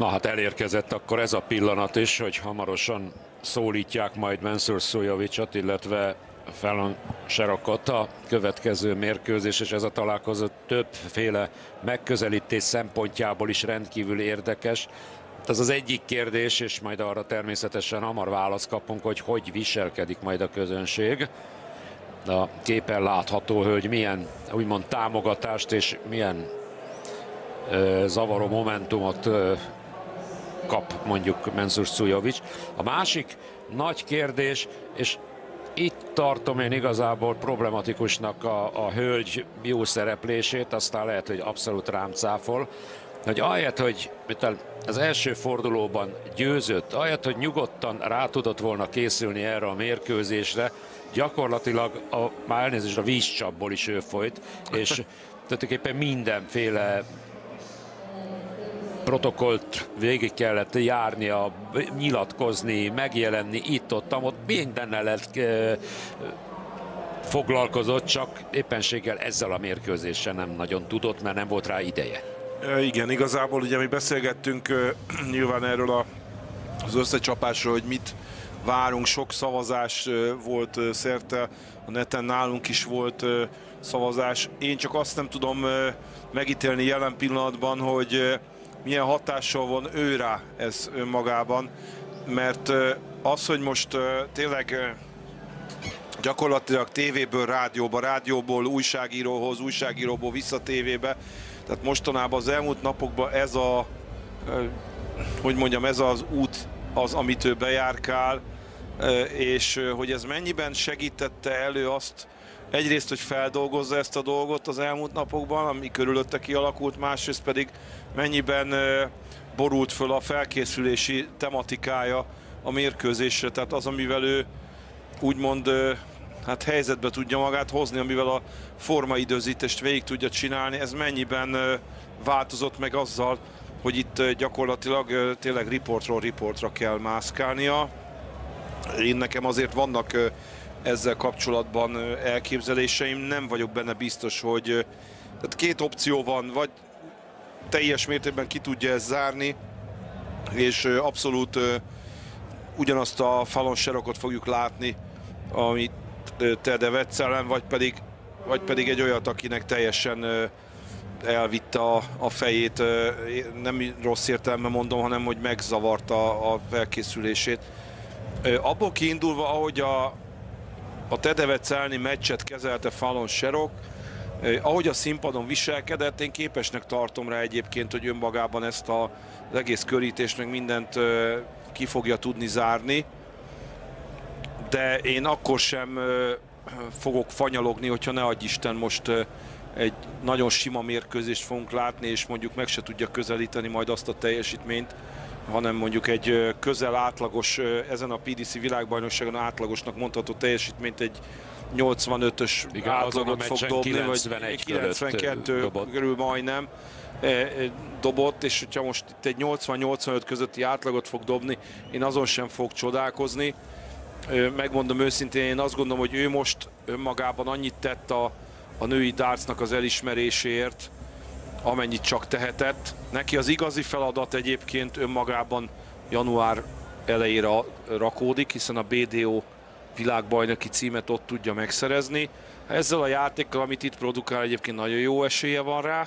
Na hát elérkezett akkor ez a pillanat is, hogy hamarosan szólítják majd Mensur Suljovićot, illetve Fallon Sherrockot a következő mérkőzés, és ez a találkozó többféle megközelítés szempontjából is rendkívül érdekes. Ez az egyik kérdés, és majd arra természetesen hamar választ kapunk, hogy hogy viselkedik majd a közönség. A képen látható, hogy milyen úgymond támogatást és milyen zavaró momentumot kap mondjuk Mensur Suljović. A másik nagy kérdés, és itt tartom én igazából problematikusnak a hölgy jó szereplését, aztán lehet, hogy abszolút rám cáfol, hogy ahelyett, hogy az első fordulóban győzött, ahelyett, hogy nyugodtan rá tudott volna készülni erre a mérkőzésre, gyakorlatilag már elnézést a vízcsapból is ő folyt, és tulajdonképpen mindenféle protokollt végig kellett járnia, nyilatkozni, megjelenni itt-ott, mindennel foglalkozott, csak éppenséggel ezzel a mérkőzéssel nem nagyon tudott, mert nem volt rá ideje. Igen, igazából ugye mi beszélgettünk nyilván erről az összecsapásról, hogy mit várunk, sok szavazás volt szerte, a neten nálunk is volt szavazás. Én csak azt nem tudom megítélni jelen pillanatban, hogy milyen hatással van ő rá ez önmagában, mert az, hogy most tényleg gyakorlatilag tévéből rádióba, rádióból újságíróhoz, újságíróból vissza tévébe, tehát mostanában az elmúlt napokban ez a, hogy mondjam, ez az út az, amit ő bejárkál, és hogy ez mennyiben segítette elő azt, egyrészt, hogy feldolgozza ezt a dolgot az elmúlt napokban, ami körülötte kialakult, másrészt pedig mennyiben borult föl a felkészülési tematikája a mérkőzésre, tehát az, amivel ő úgymond hát helyzetbe tudja magát hozni, amivel a formaidőzítést végig tudja csinálni, ez mennyiben változott meg azzal, hogy itt gyakorlatilag tényleg riportról riportra kell mászkálnia. Én nekem azért vannak ezzel kapcsolatban elképzeléseim, nem vagyok benne biztos, hogy tehát két opció van, vagy teljes mértékben ki tudja ezt zárni, és abszolút ugyanazt a Fallon Sherrockot fogjuk látni, amit Tedevec ellen, vagy pedig egy olyat, akinek teljesen elvitte a fejét, nem rossz értelemben mondom, hanem hogy megzavarta a felkészülését. Abból kiindulva, ahogy a Tedevec elleni meccset kezelte Fallon Sherrock, ahogy a színpadon viselkedett, én képesnek tartom rá egyébként, hogy önmagában ezt az egész körítést, meg mindent ki fogja tudni zárni, de én akkor sem fogok fanyalogni, hogyha ne adj Isten most egy nagyon sima mérkőzést fogunk látni, és mondjuk meg se tudja közelíteni majd azt a teljesítményt, hanem mondjuk egy közel átlagos, ezen a PDC világbajnokságon átlagosnak mondható teljesítményt, egy 85-ös átlagot fog dobni, vagy 92 körül majdnem dobott, és hogyha most itt egy 80-85 közötti átlagot fog dobni, én azon sem fog csodálkozni. Megmondom őszintén, én azt gondolom, hogy ő most önmagában annyit tett a női dartsnak az elismeréséért, amennyit csak tehetett. Neki az igazi feladat egyébként önmagában január elejére rakódik, hiszen a BDO világbajnoki címet ott tudja megszerezni. Ezzel a játékkal, amit itt produkál, egyébként nagyon jó esélye van rá.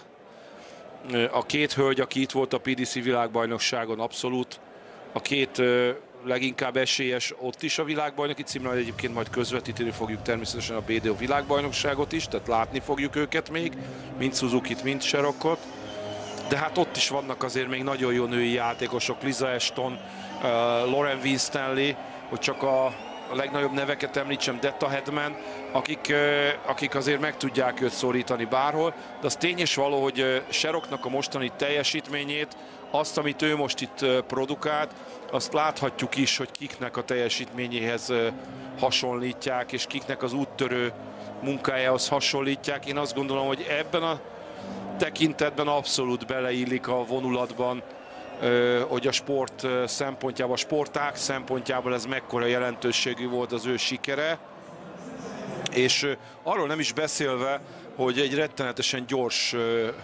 A két hölgy, aki itt volt a PDC világbajnokságon, abszolút a két leginkább esélyes ott is a világbajnoki címre, egyébként majd közvetíteni fogjuk természetesen a BDO világbajnokságot is, tehát látni fogjuk őket még, mind Suzukit, mind Sherrockot. De hát ott is vannak azért még nagyon jó női játékosok, Lisa Ashton, Lauren Winstanley, hogy csak a legnagyobb neveket említsem, Detta Hedman, akik azért meg tudják őt szorítani bárhol, de az tény és való, hogy Sherrocknak a mostani teljesítményét, azt, amit ő most itt produkált, azt láthatjuk is, hogy kiknek a teljesítményéhez hasonlítják, és kiknek az úttörő munkájához hasonlítják. Én azt gondolom, hogy ebben a tekintetben abszolút beleillik a vonulatban, hogy a sport szempontjából, a sportág szempontjából ez mekkora jelentőségű volt az ő sikere. És arról nem is beszélve, hogy egy rettenetesen gyors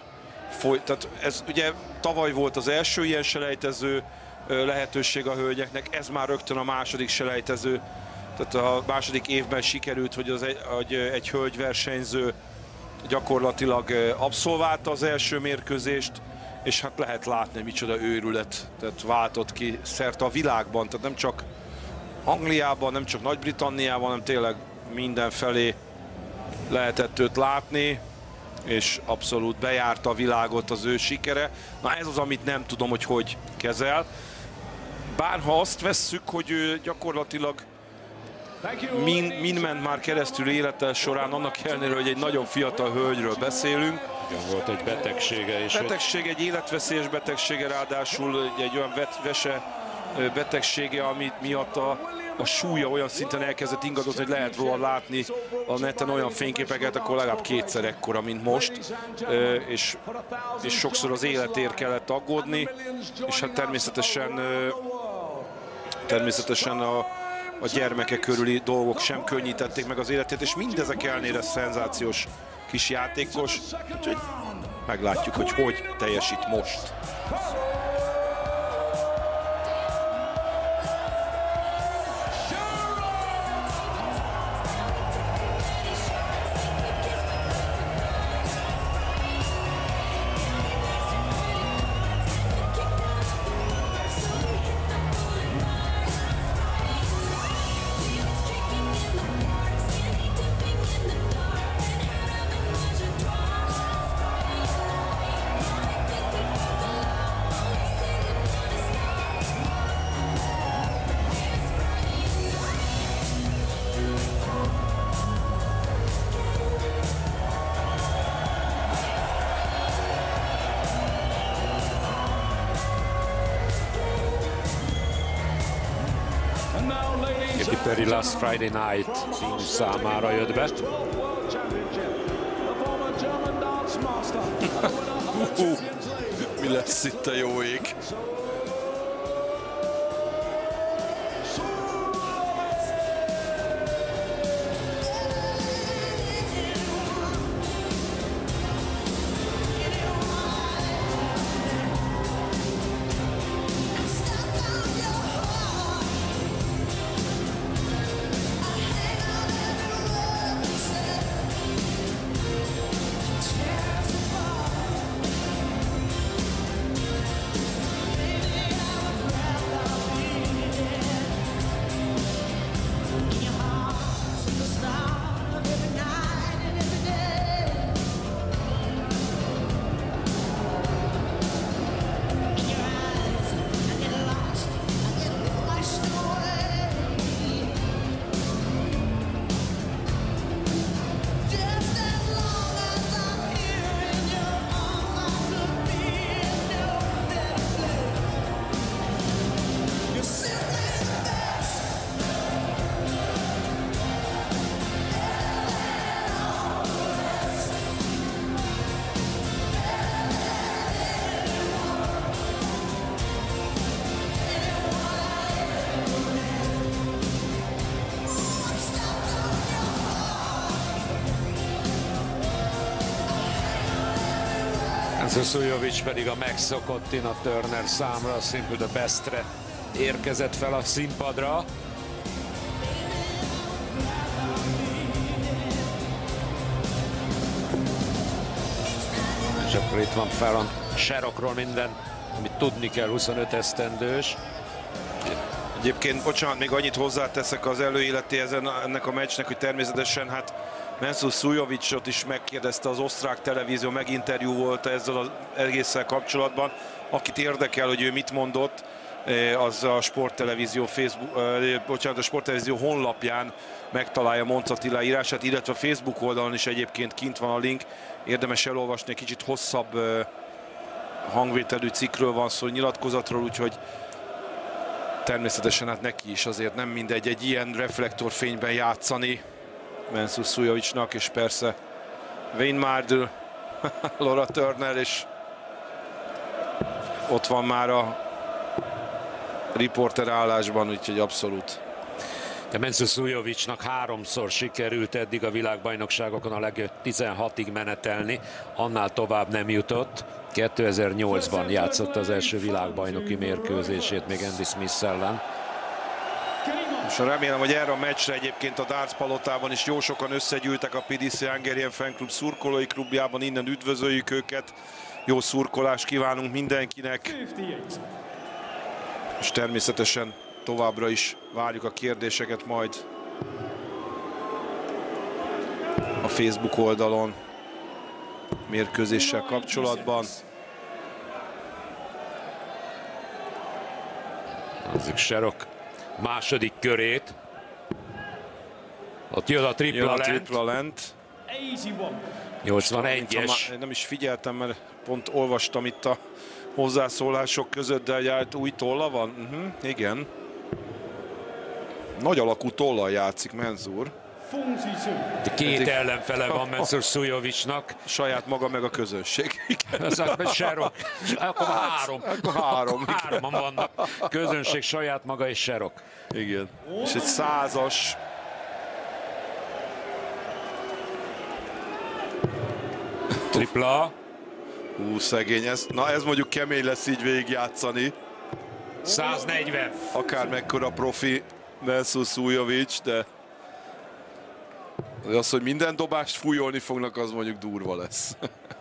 Tehát ez ugye tavaly volt az első ilyen selejtező lehetőség a hölgyeknek, ez már rögtön a második selejtező. Tehát a második évben sikerült, hogy egy hölgyversenyző gyakorlatilag abszolválta az első mérkőzést, és hát lehet látni, micsoda őrület, tehát váltott ki szerte a világban, tehát nem csak Angliában, nem csak Nagy-Britanniában, hanem tényleg mindenfelé lehetett őt látni, és abszolút bejárta a világot az ő sikere. Na ez az, amit nem tudom, hogy kezel. Bár ha azt vesszük, hogy ő gyakorlatilag min ment már keresztül élete során, annak ellenére, hogy egy nagyon fiatal hölgyről beszélünk. Volt egy betegsége is. Egy életveszélyes betegsége, ráadásul egy olyan vese betegsége, amit miatt a súlya olyan szinten elkezdett ingadozni, hogy lehet róla látni a neten olyan fényképeket, akkor legalább kétszer ekkora, mint most, és sokszor az életért kellett aggódni, és hát természetesen a gyermeke körüli dolgok sem könnyítették meg az életét, és mindezek ellenére szenzációs kis játékos, úgyhogy meglátjuk, hogy teljesít most. Katy Perry Last Friday Night című számára jött be. Mi lesz itt a jó ég? Szújjovics pedig a megszokott Tina Turner számra, a Simple the Bestre érkezett fel a színpadra. És akkor itt van Fallon Sherrockról minden, amit tudni kell, 25 esztendős. Egyébként, bocsánat, még annyit hozzáteszek az előéletéhez ennek a meccsnek, hogy természetesen hát Mensur Suljovićot is megkérdezte az osztrák televízió, meginterjú volt ezzel az egésszel kapcsolatban. Akit érdekel, hogy ő mit mondott, az a sporttelevízió a sporttelevízió honlapján megtalálja Mons Attila írását, illetve a Facebook oldalon is egyébként kint van a link. Érdemes elolvasni, egy kicsit hosszabb hangvételű cikkről van szó, nyilatkozatról, úgyhogy természetesen hát neki is azért nem mindegy egy ilyen reflektorfényben játszani Mensur Suljovićnak, és persze Wayne Mardell, Laura Turner, és ott van már a riporter állásban, úgyhogy abszolút. De Mensur Suljovićnak 3-szor sikerült eddig a világbajnokságokon a legjobb 16-ig menetelni, annál tovább nem jutott. 2008-ban játszott az első világbajnoki mérkőzését még Andy Smith ellen. És remélem, hogy erre a meccsre egyébként a Darts palotában is jó sokan összegyűltek a PDC Hungarian Fan Club szurkolói klubjában, innen üdvözöljük őket. Jó szurkolást kívánunk mindenkinek. És természetesen továbbra is várjuk a kérdéseket majd a Facebook oldalon mérkőzéssel kapcsolatban. Nézzük Sherrock második körét. Ott jön a tripla lent. 81-es. Nem is figyeltem, mert pont olvastam itt a hozzászólások között, de egy új tolla van? Igen. Nagy alakú tollal játszik Mensur. Két ellenfele van Mensur Suljovićnak. Saját maga meg a közönség. Sherrock. Akkor három. Hárman vannak. Közönség, saját maga és Sherrock. Igen. És egy 100-as. Tripla. Szegény. Ez mondjuk kemény lesz így végigjátszani. 140. Akár mekkora profi Mensur Suljović, de az, hogy minden dobást fújolni fognak, az mondjuk durva lesz.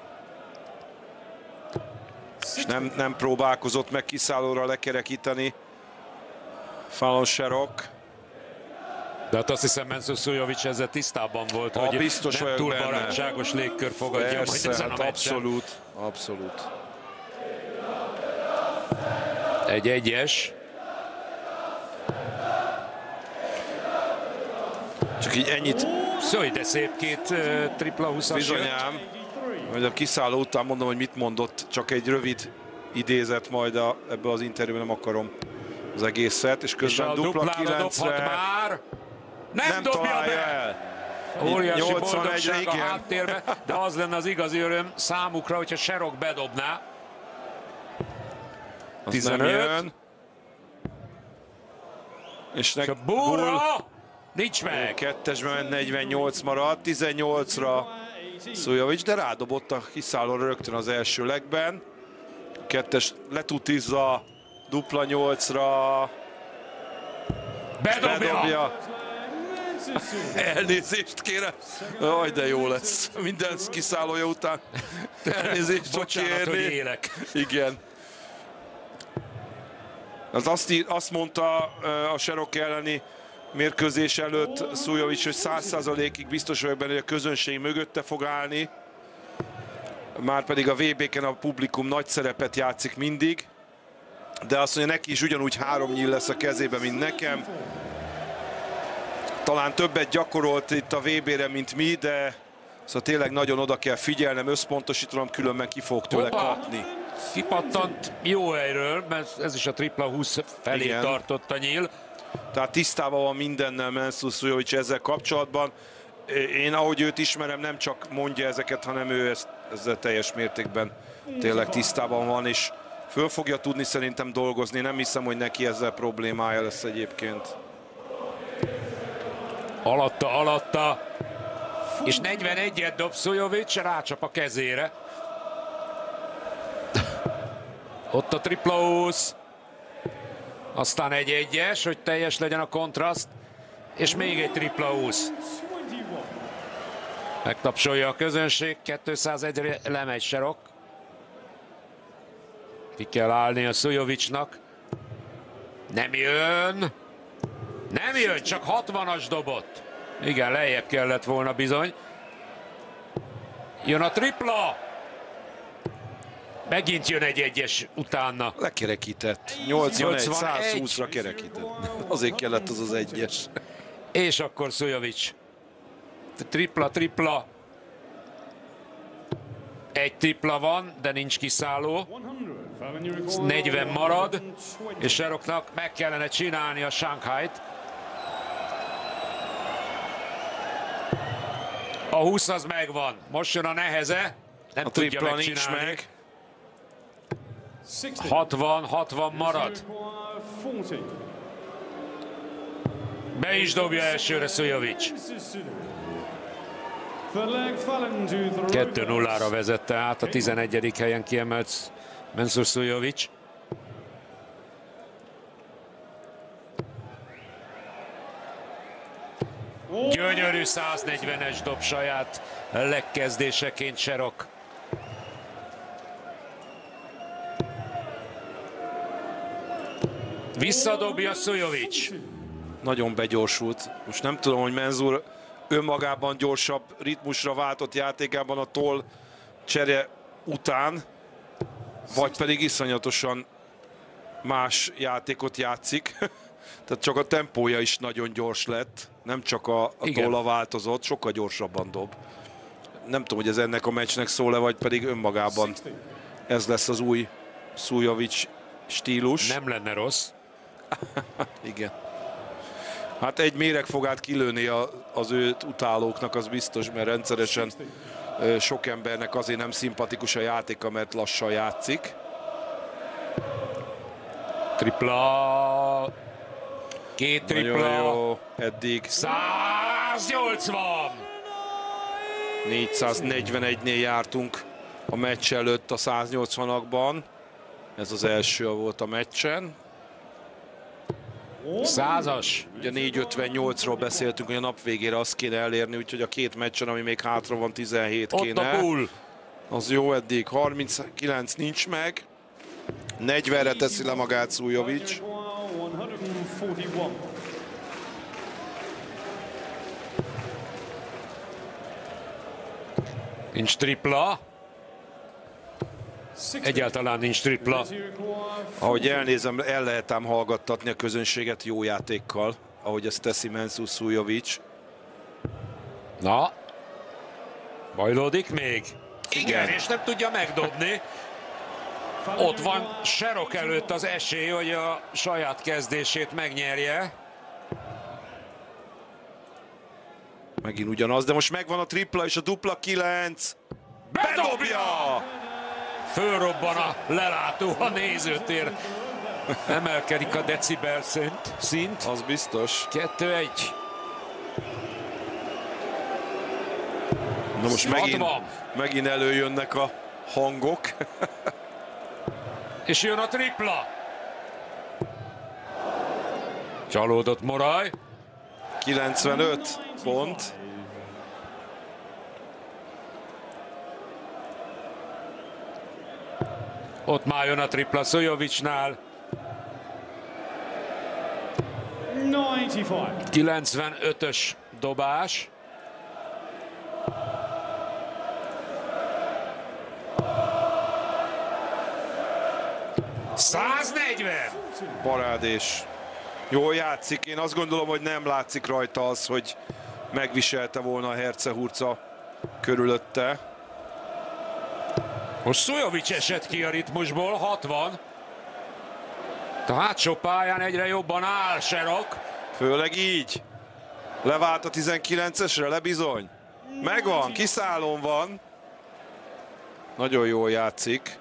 És nem próbálkozott meg kiszállóra lekerekíteni Fallon Sherrock. De hát azt hiszem Mensur Suljović ezzel tisztában volt, hogy biztos nem túl barátságos légkör fogadja majd ezen a meccsen. Abszolút. Egy egyes. Csak így ennyit. Szóval de szép két tripla 20-as. Bizonyám, hogy a kiszálló után mondom, hogy mit mondott, csak egy rövid idézet majd ebből az interjúban, nem akarom az egészet, és közben dupla 9-re nem dobja be! Óriási boldogság a igen. háttérbe, de az lenne az igazi öröm számukra, hogyha Sherrock bedobná. 15. És a Bull nincs meg. Kettesben ment, 48 maradt, 18-ra Suljović, de rádobott a kiszállóra rögtön az első legben. Kettes letutizza, dupla 8-ra. Bedobja. Elnézést kérem. Aj, de jó lesz. Minden kiszállója után elnézést fog kérni. Hogy élek. Igen. Azt mondta a Sherrock elleni mérkőzés előtt Suljović, hogy 100%-ig biztos vagyok benne, hogy a közönség mögötte fog állni. Márpedig a VB-ken a publikum nagy szerepet játszik mindig. De azt mondja, neki is ugyanúgy 3 nyíl lesz a kezében, mint nekem. Talán többet gyakorolt itt a VB-re, mint mi, de szóval tényleg nagyon oda kell figyelnem, összpontosítanom, különben ki fog tőle kapni. Kipattant jó helyről, mert ez is a tripla 20 felé tartott a nyíl. Tehát tisztában van mindennel Mensur Suljović ezzel kapcsolatban. Én, ahogy őt ismerem, nem csak mondja ezeket, hanem ő ezzel teljes mértékben tényleg tisztában van, és föl fogja tudni szerintem dolgozni. Nem hiszem, hogy neki ezzel problémája lesz egyébként. Alatta. És 41-et dob Suljović, rácsap a kezére. Ott a tripla 20. Aztán egy egyes, hogy teljes legyen a kontraszt. És még egy tripla 20. Megtapsolja a közönség. 201-re lemegy Sherrock. Ki kell állni a Suljovićnak. Nem jön, csak 60-as dobott. Igen, lejjebb kellett volna bizony. Jön a tripla. Megint jön egy egyes utána. Lekerekített. 81-120-ra kerekített. Azért kellett az egyes. És akkor Suljović. Tripla. Egy tripla van, de nincs kiszálló. 40 marad, és Sherrocknak meg kellene csinálni a Shanghait. A 20 az megvan. Most jön a neheze. Nem a tudja megcsinálni. Meg. 60 marad. Be is dobja elsőre Suljović. 2-0-ra vezette át, a 11. helyen kiemelt Mensur Suljovic. Gyönyörű 140-es dob saját legkezdéseként Serok. Visszadobja Suljovic. Nagyon begyorsult. Most nem tudom, hogy Mensur önmagában gyorsabb ritmusra váltott játékában a toll csere után, vagy pedig iszonyatosan más játékot játszik. Tehát csak a tempója is nagyon gyors lett, nem csak a tolla változott, sokkal gyorsabban dob. Nem tudom, hogy ez ennek a meccsnek szól-e, vagy pedig önmagában ez lesz az új Suljovic stílus. Nem lenne rossz. Igen. Hát egy méregfogát kilőni az őt utálóknak, az biztos, mert rendszeresen sok embernek azért nem szimpatikus a játéka, mert lassan játszik. Tripla. Két tripla. Nagyon jó eddig. 180! 441-nél jártunk a meccs előtt a 180-akban. Ez az első volt a meccsen. 100-as. Ugye 458-ról beszéltünk, hogy a nap végére azt kéne elérni, úgyhogy a két meccsen, ami még hátra van, 17 Ott kéne. a bull. Az jó eddig, 39 nincs meg. 40-re teszi le magát Suljovic. Nincs tripla. Egyáltalán nincs tripla. Ahogy elnézem, el lehet ám hallgattatni a közönséget jó játékkal, ahogy ezt teszi Mensur Suljovic. Na. Bajlódik még? Igen. És nem tudja megdobni. Ott van Serok előtt az esély, hogy a saját kezdését megnyerje. Megint ugyanaz, de most megvan a tripla és a dupla 9. Bedobja! Fölrobban a lelátó, a nézőtér. Emelkedik a decibel szint. Az biztos. 2-1. Na most megint előjönnek a hangok. És jön a tripla. Csalódott Moraj. 95 pont. Ott már jön a tripla Suljovicsnál. 95-ös dobás. Parádés. Jól játszik. Én azt gondolom, hogy nem látszik rajta az, hogy megviselte volna a hercehurca körülötte. Most Suljovic esett ki a ritmusból, 60. A hátsó pályán egyre jobban áll Serok. Főleg így. Levált a 19-esre, lebizony. Megvan, kiszállón van. Nagyon jól játszik.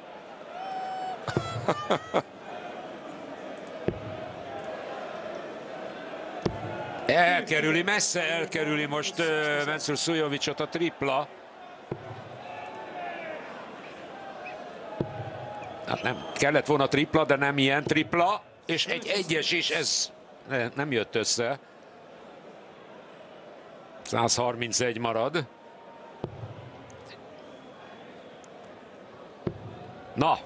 Elkerüli, messze elkerüli most Mensur Suljovicsot a tripla. Hát nem kellett volna tripla, de nem ilyen tripla. És egy egyes is, ez nem jött össze. 131 marad. Na.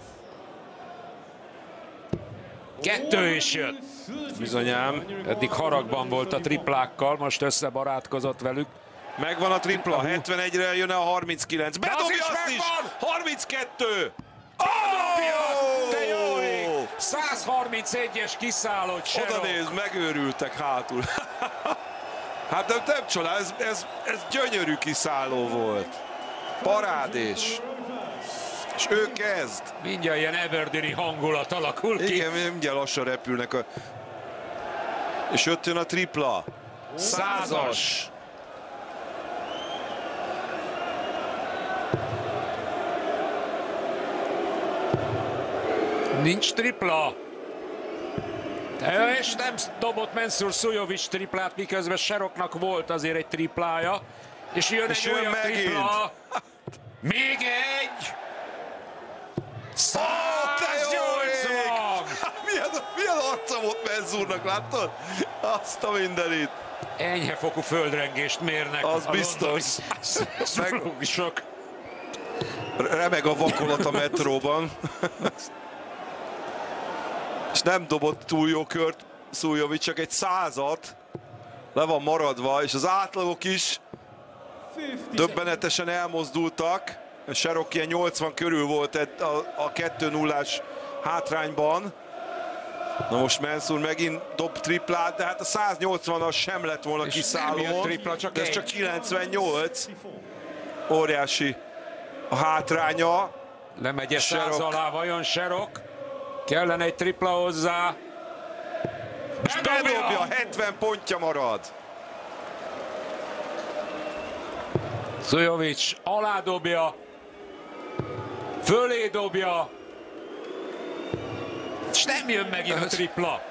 2 is jött. Bizonyám. Eddig haragban volt a triplákkal, most összebarátkozott velük. Megvan a tripla, 71-re jön a 39. Bedobja azt is! Megvan! 32! De jó ég! 131-es kiszállott Serok. Oda néz, megőrültek hátul. Hát nem csodál, ez gyönyörű kiszálló volt. Parádés. És ő kezd. Mindjárt ilyen Eberdyni hangulat alakul ki. Igen, mindjárt lassan repülnek. És ott jön a tripla. 100-as. Nincs tripla. És nem dobott Mensur Suljovic triplát, miközben Seroknak volt azért egy triplája. És jön egy újabb megint. tripla. Még egy. 180! Milyen arca volt Mensurnak, láttad? Azt a mindenit. Enyhe fokú földrengést mérnek. Az biztos. Szurológusok. Remeg a vakolat a metróban. És nem dobott túl jó kört Szújovics, csak egy 100-at. Le van maradva, és az átlagok is döbbenetesen elmozdultak. Sherrock ilyen 80 körül volt a 2-0-ás hátrányban. Na most Mensur megint dob triplát, de hát a 180-as sem lett volna kiszállón. Tripla, csak de ez csak 98. Óriási a hátránya. Lemegy 100 alá vajon Sherrock? Kellene egy tripla hozzá. És bedobja, 70 pontja marad. Szújovics aládobja, fölé dobja, és nem jön megint a tripla.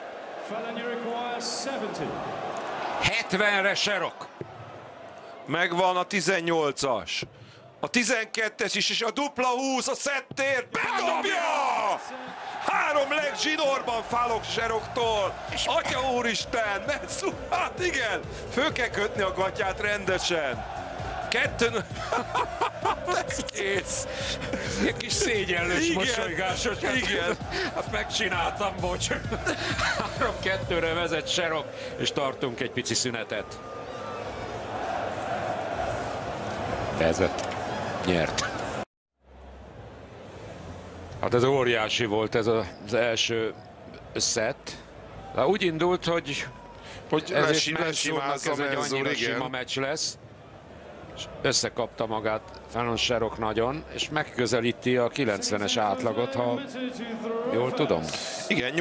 70-re Sherrock. Megvan a 18-as. A 12-es is, és a dupla 20 a szettér. Bedobja! 3 leg zsinórban fálok Sherrocktól. Atya úristen, Mensur, hát igen, föl kell kötni a gatyát rendesen. 2... Ez kész. Egy kis szégyenlős mosolygásos. Igen. Hát megcsináltam, bocs. 3-2-re vezet Sherrock, és tartunk egy pici szünetet. Vezet. Nyert. Hát ez óriási volt ez az első szett. De úgy indult, hogy ezért Mensurnak ez egy annyira sima meccs lesz. És összekapta magát Fallon Sherrock nagyon, és megközelíti a 90-es átlagot, ha jól tudom. Igen,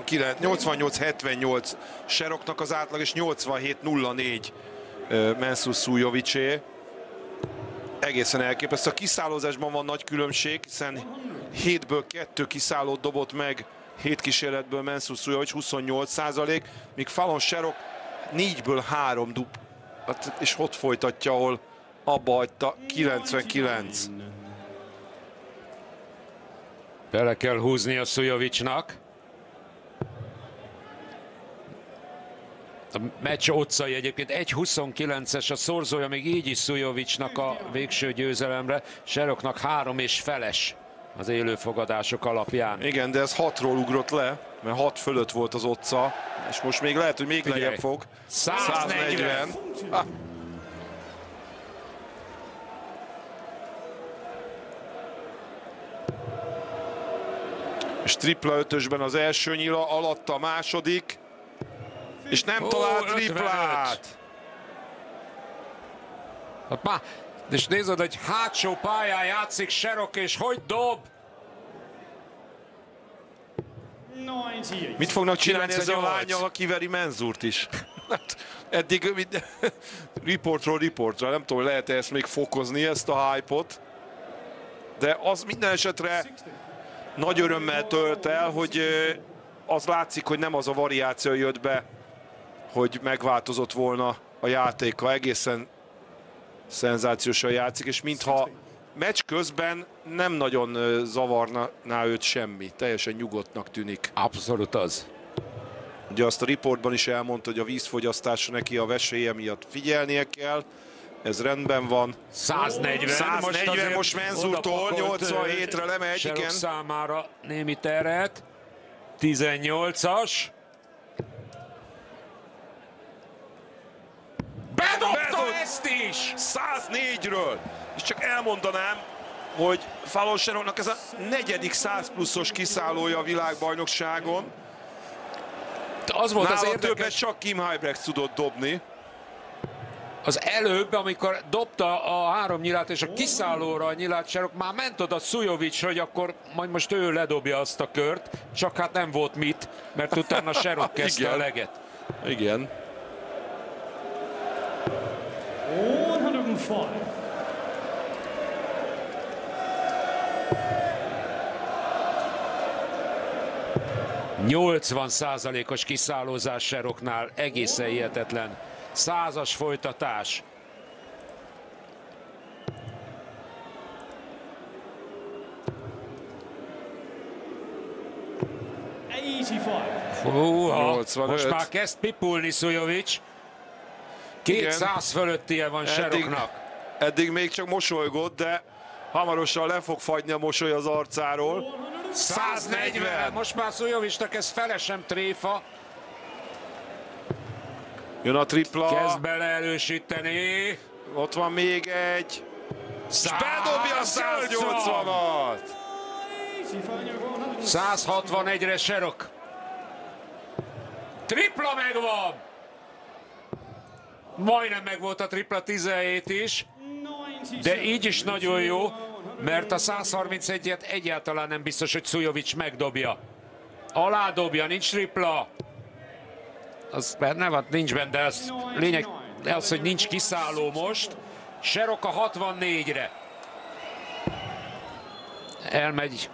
88-78 Sherrocknak az átlag, és 87-04 Mensur Szújovicsé. Egészen elképesztő. A kiszállózásban van nagy különbség, hiszen 7-ből 2 kiszállót dobott meg, 7 kísérletből Mensur Szújovics 28%, míg Fallon Sherrock 4-ből 3 dub, és ott folytatja, ahol abba hagyta, 99. Bele kell húzni a Szújovicsnak. A meccs otcai egyébként 1.29-es a szorzója, még így is Szújovicsnak a végső győzelemre. Sherrocknak 3,5-es az élőfogadások alapján. Igen, de ez 6-ról ugrott le, mert 6 fölött volt az otca, és most még lehet, hogy még lejjebb fog. 140. És tripla 5-ösben az első nyila, alatt a második, és nem talált triplát. És nézd, hogy hátsó pályán játszik Sherrock, és hogy dob? Mit fognak csinálni ezzel a 98. lányjal, ha kiveri Mensurt is? Hát, eddig riportra, nem tudom, lehet-e ezt még fokozni, ezt a hype-ot, de az minden esetre nagy örömmel tölt el, hogy az látszik, hogy nem az a variáció jött be, hogy megváltozott volna a játéka, egészen szenzációsan játszik, és mintha meccs közben nem nagyon zavarná őt semmi, teljesen nyugodtnak tűnik. Abszolút az. Ugye azt a riportban is elmondta, hogy a vízfogyasztásra neki a veselye miatt figyelnie kell, ez rendben van. 140, most Mensurtól 87-re lemegy, Sherrock igen. számára némi teret. 18-as. Bedobta ezt is! 104-ről! És csak elmondanám, hogy Fallon Sherrocknak ez a 4. 100 pluszos kiszállója a világbajnokságon. Az volt Nála az érdekes, többet csak Kim Huybrechts tudott dobni. az előbb, amikor dobta a 3 nyilát és a kiszállóra a nyilát Sherrock, már ment oda Szújovics, hogy akkor majd most ő ledobja azt a kört, csak hát nem volt mit, mert utána Sherrock kezdte a leget. Igen. 105. 80%-os kiszállózás Sherrocknál, egészen hihetetlen. 100-as folytatás. Húha, 85. most már kezd pipulni Szujovics. 200 fölöttie van Seroknak. Eddig még csak mosolygott, de hamarosan le fog fagyni a mosoly az arcáról. 140. Most már Szujovicsnak ez felesem tréfa. Jön a tripla. Kezd beleerősíteni. Ott van még egy. És bedobja a 180-at. 161-re Serok. Tripla megvan. Majdnem megvolt a tripla 17 is. De így is nagyon jó, mert a 131-et egyáltalán nem biztos, hogy Szujovics megdobja. Aládobja, nincs tripla. Az benne van, nincs benne, de az lényeg az, hogy nincs kiszálló most. Serok a 64-re. Elmegy.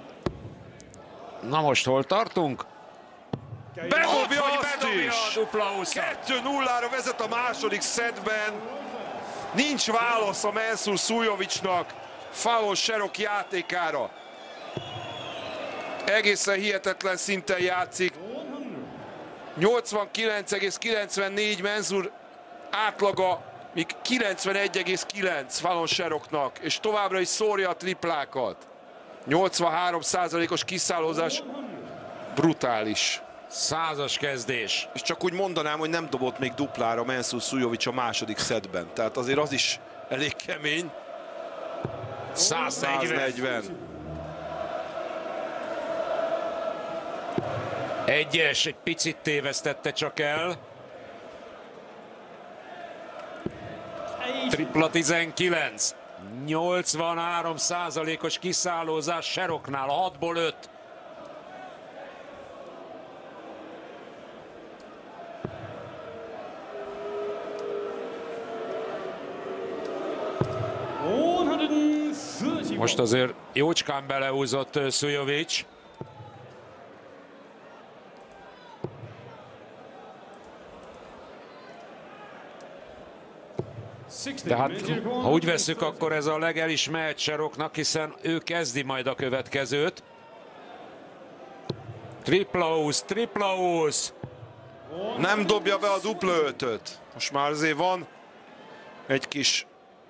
Na most hol tartunk? Bedobja azt is! Dupla 20. 2-0-ra vezet a második szettben. Nincs válasz a Mensur Szujovicsnak Fallon Serok játékára. Egészen hihetetlen szinten játszik. 89,94 Mensur átlaga, míg 91,9 Fallon Seroknak, és továbbra is szórja a triplákat. 83%-os kiszállózás, brutális. 100-as kezdés. És csak úgy mondanám, hogy nem dobott még duplára Mensur Szujovics a második szettben. Tehát azért az is elég kemény. 140. Egyes, egy picit tévesztette csak el. Tripla 19. 83%-os kiszállózás Seroknál, 6-ból 5. Most azért jócskán belehúzott Szujovics. Tehát, ha úgy vesszük, akkor ez a legel is mehet Seroknak, hiszen ő kezdi majd a következőt. Tripla 20, tripla 20. Nem dobja be a dupla 5-öt. Most már azért van egy kis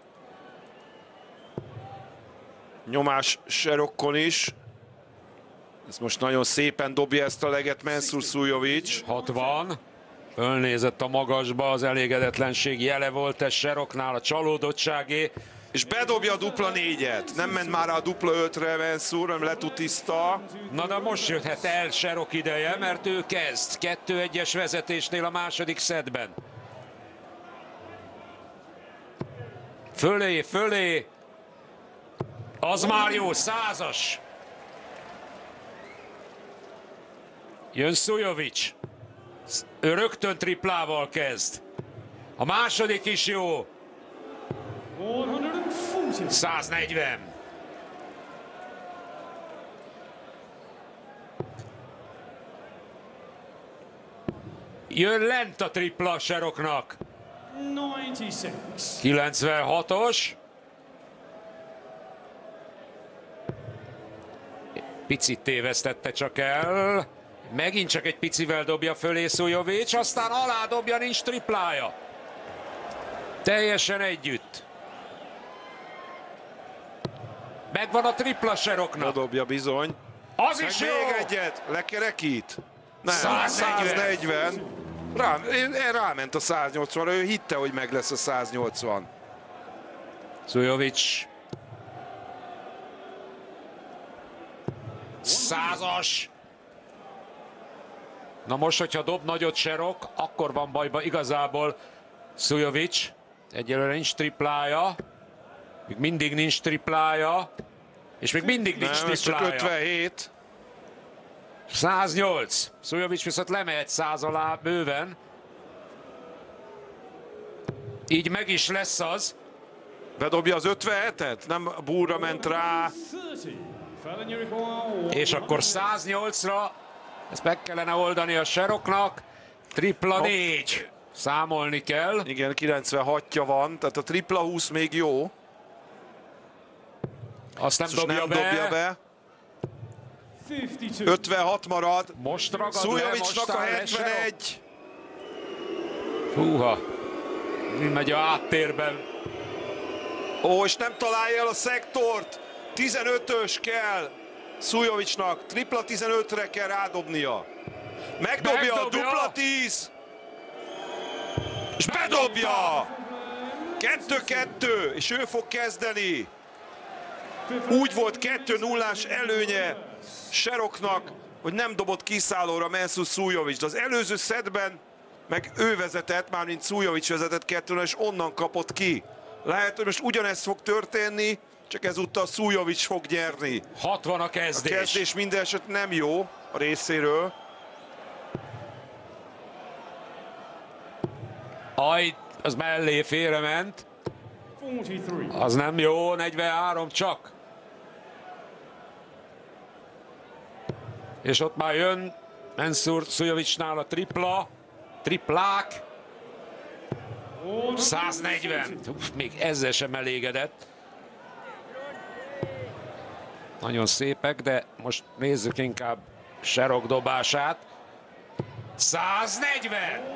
nyomás Serokkon is. Ez most nagyon szépen dobja ezt a leget Mensur Szujovics. 60. Fölnézett a magasba, az elégedetlenség jele volt ez Seroknál, a csalódottságé. És bedobja a dupla 4-et. Nem ment már a dupla 5-re Mensur, hanem letutiszta. Na de most jöhet el Serok ideje, mert ő kezd 2-1-es vezetésnél a második szettben. Fölé, fölé. Az már jó, 100-as. Jön Szujovics. Ő rögtön triplával kezd. A második is jó. 140. Jön lent a tripla Seroknak. 96-os. Picit tévesztette csak el. Megint csak egy picivel dobja fölé Szujovics, aztán alá dobja, nincs triplája. Teljesen együtt. Megvan a tripla Seroknak. Bedobja bizony. Az is Meg jó! még egyet. Lekerekít. Nem, 140. 140. Ráment a 180-ra, ő hitte, hogy meg lesz a 180. Szujovics. 100-as. Na most, hogyha dob nagyot Serok, akkor van bajba igazából Szujovics. Egyelőre nincs triplája. Még mindig nincs triplája. És még mindig nincs Nem, ez csak triplája. 57. 108. Szujovics viszont lemehet 100 alá bőven. Így meg is lesz az. Bedobja az 57-et? Nem búra ment rá. És akkor 108-ra ezt meg kellene oldani a Seroknak. Tripla 4. Számolni kell. Igen, 96-ja van, tehát a tripla 20 még jó. Azt nem Most dobja nem be. dobja be. 56 marad. Most ragad Szujovicsnak le, a most áll le Serok. 71. Húha. Mi megy a áttérben. Ó, és nem találja el a szektort. 15-ös kell Szujovicsnak. Tripla 15-re kell rádobnia. Megdobja, dupla 10. És bedobja. 2-2, és ő fog kezdeni. Úgy volt 2-0-ás előnye Seroknak, hogy nem dobott kiszállóra Mensur Suljovic. De az előző szedben meg ő vezetett, mármint Suljovic vezetett 2-0, és onnan kapott ki. Lehet, hogy most ugyanezt fog történni, csak ezúttal Suljovic fog nyerni. 60 a kezdés. A kezdés minden eset nem jó a részéről. Aj, az mellé félrement. Az nem jó, 43 csak. És ott már jön Mensur Suljovicsnál a triplák. 140. Még ezzel sem elégedett. Nagyon szépek, de most nézzük inkább Serok dobását. 140!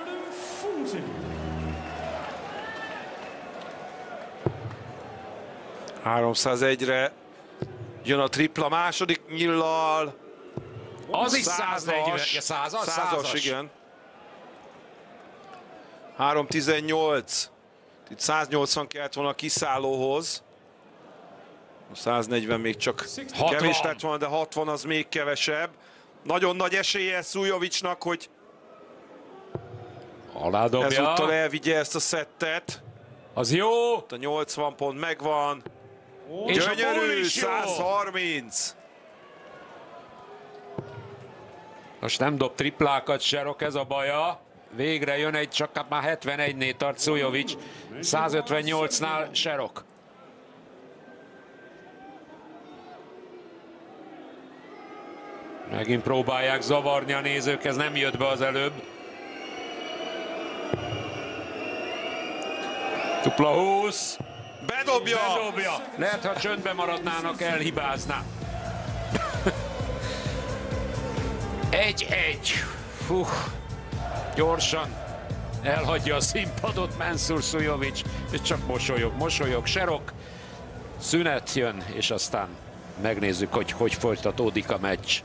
301-re jön a tripla második nyillal. Az is 140. Százas, igen. 318. Itt 180 kellett volna a kiszállóhoz. A 140 még csak 60. Kevés lett volna, de 60 az még kevesebb. Nagyon nagy esélye Suljovicsnak, hogy aládobja. ezúttal elvigye ezt a szettet. Az jó. A 80 pont megvan. És gyönyörű, is jó. 130. Most nem dob triplákat Serok, ez a baja. Végre jön egy, csak hát már 71-nél tart Suljovic. 158-nál Serok. Megint próbálják zavarni a nézők, ez nem jött be az előbb. Dupla 20. Bedobja! Lehet, ha csöndben maradnának, elhibázná. 1-1. Gyorsan elhagyja a színpadot Mensur Suljovic, és csak mosolyog. Serok. Szünet jön, és aztán megnézzük, hogy folytatódik a meccs.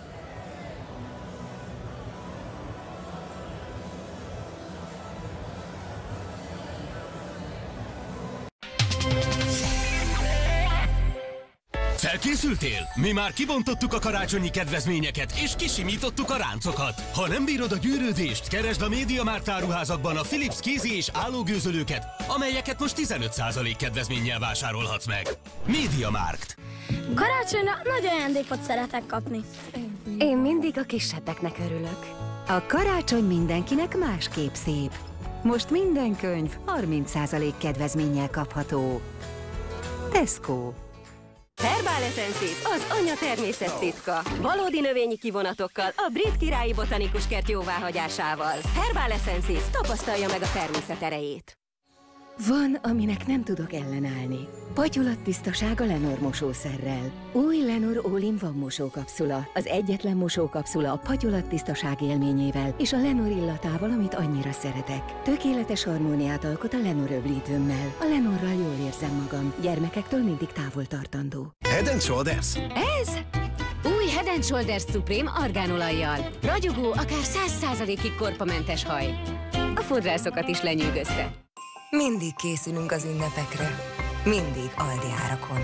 Felkészültél? Mi már kibontottuk a karácsonyi kedvezményeket, és kisimítottuk a ráncokat. Ha nem bírod a gyűrődést, keresd a MediaMarkt áruházakban a Philips kézi és állógőzölőket, amelyeket most 15% kedvezménnyel vásárolhatsz meg. MediaMarkt. Karácsonyra nagy ajándékot szeretek kapni. Én mindig a kisebbeknek örülök. A karácsony mindenkinek másképp szép. Most minden könyv 30% kedvezménnyel kapható. Tesco. Herbal Essences az anya természet titka. Valódi növényi kivonatokkal, a brit királyi botanikus kert jóváhagyásával. Herbal Essences tapasztalja meg a természet erejét. Van, aminek nem tudok ellenállni. Patyulattisztaság a Lenor mosószerrel. Új Lenor All-in One mosókapszula. Az egyetlen mosókapszula a patyulattisztaság élményével és a Lenor illatával, amit annyira szeretek. Tökéletes harmóniát alkot a Lenor öblítőmmel. A Lenorral jól érzem magam. Gyermekektől mindig távol tartandó. Head & Shoulders. Ez? Új Head & Shoulders Supreme argánolajjal. Ragyogó, akár 100%-ig korpamentes haj. A fodrászokat is lenyűgözte. Mindig készülünk az ünnepekre. Mindig Aldi árakon.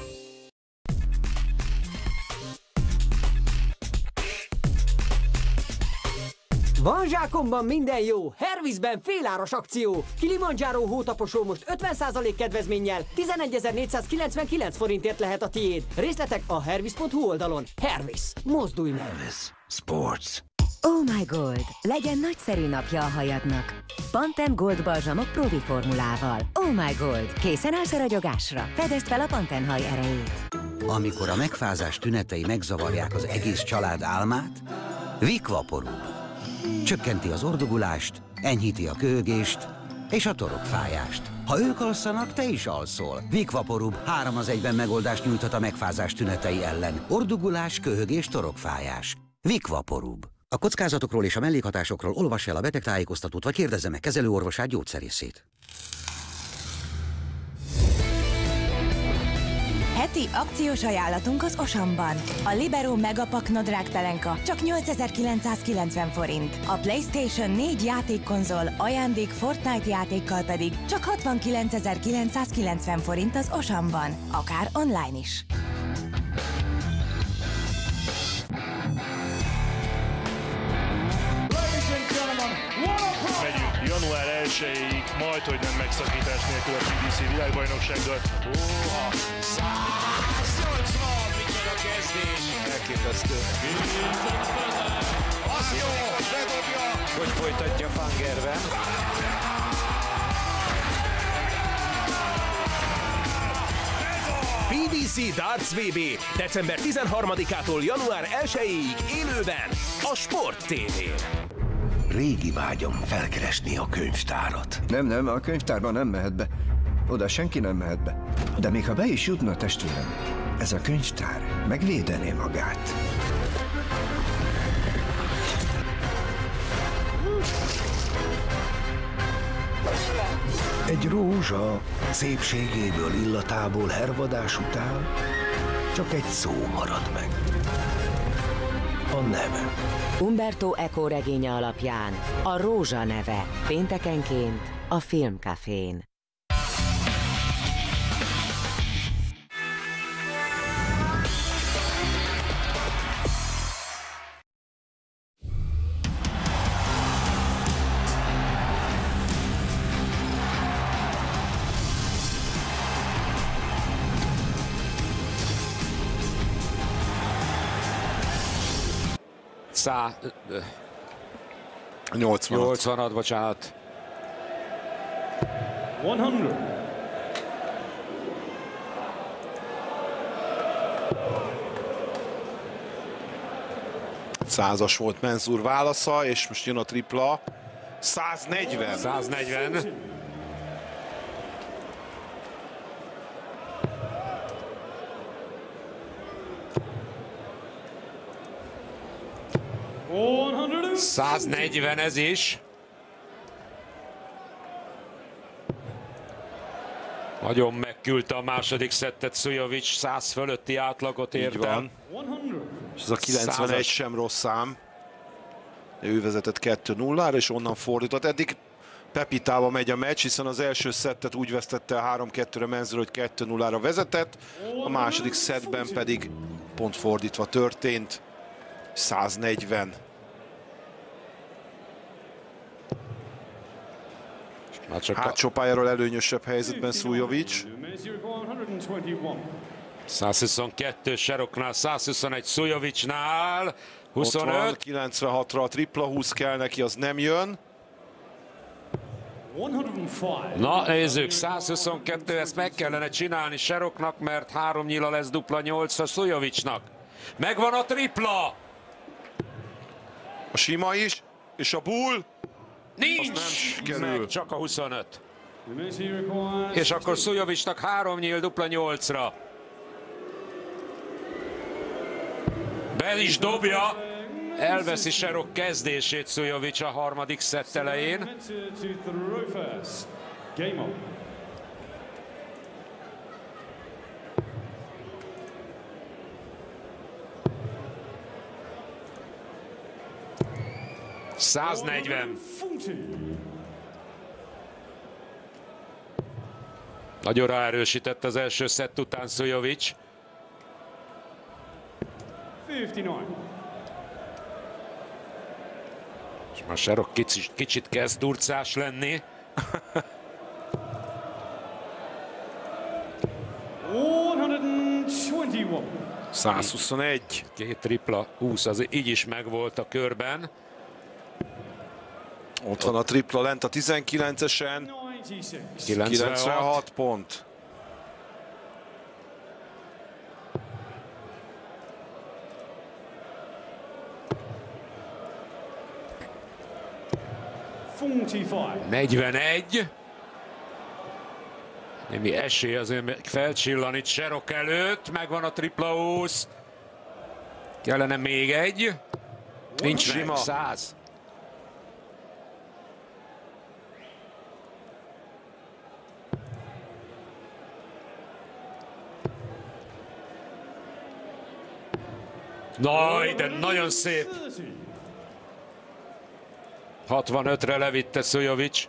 Van zsákomban minden jó, Hervisben féláras akció. Kilimanjaro hótaposó most 50% kedvezménnyel 11.499 forintért lehet a tiéd. Részletek a hervis.hu oldalon. Hervis, mozdulj meg! Hervis Sports. Oh my Gold! Legyen nagyszerű napja a hajadnak. Pantene Gold balzsamok profi formulával. Oh my Gold! Készen állsz a ragyogásra? Fedezd fel a Pantene haj erejét. Amikor a megfázás tünetei megzavarják az egész család álmát, Vicvaporub. Csökkenti az ordogulást, enyhíti a köhögést, és a torokfájást. Ha ők alszanak, te is alszol. Vikvaporub 3-1-ben megoldást nyújthat a megfázás tünetei ellen. Ordugulás, köhögés, torokfájás. Vikvaporub. A kockázatokról és a mellékhatásokról olvass el a betegtájékoztatót, vagy kérdezze meg kezelőorvosát, gyógyszerészét. Heti akciós ajánlatunk az Osamban. A Libero Megapack nadrág pelenka csak 8990 forint. A PlayStation 4 játékkonzol ajándék Fortnite játékkal pedig csak 69990 forint az Osamban. Akár online is. Megyünk január 1-ig, majd hogy nem megszakítás nélkül a PDC világbajnoksággal. 180, mit a kezdés. Elképesztő. Az jó, bedobja. Hogy folytatja Fangerven. PDC Darts VB december 13-ától január 1-ig élőben a Sport TV-n. Régi vágyom felkeresni a könyvtárat. Nem, a könyvtárban nem mehet be. Oda senki nem mehet be. De még ha be is jutna, testvérem, ez a könyvtár megvédené magát. Egy rózsa szépségéből, illatából, hervadás után csak egy szó marad meg. A neve. Umberto Eco regénye alapján a Rózsa neve. Péntekenként a Filmcafén. Szá... 86, bocsánat. 100. 100-as volt Mensur válasza, és most jön a tripla. 140. 140. Oh, 140 ez is. Nagyon megküldte a második szettet Szujovics, 100 fölötti átlagot érte. És ez a 91 sem rossz szám. Ő vezetett 2-0-ra, és onnan fordított. Eddig Pepitával megy a meccs, hiszen az első szettet úgy vesztette a 3-2-re Mensur, hogy 2-0-ra vezetett. A második szettben pedig pont fordítva történt. 140. Hátsó pályáról előnyösebb helyzetben Szujovics. 122 Seroknál, 121 Szujovicsnál, 25. 96-ra a tripla, 20 kell neki, az nem jön. Na nézzük, 122, ezt meg kellene csinálni Seroknak, mert 3 nyila lesz dupla 8-as Szujovicsnak. Megvan a tripla! A sima is, és a bull. Nincs! Meg csak a 25. És akkor Szujovicsnak 3 nyíl dupla 8-ra. Be is dobja. Elveszi Serok kezdését Szujovics a harmadik szett elején. $140. Nagyon ráerősített az első szett után Szujovics. 59. És már Serok kicsit kezd durcás lenni. 121. Két tripla 20, az így is megvolt a körben. Ott van a tripla lent a 19-esen. 96 pont. $45. 41. Némi esély azért felcsillan itt Serok előtt, megvan a tripla 20. Kellene még egy. Nincs meg, 100. De nagyon szép. 65-re levitte Szujovics.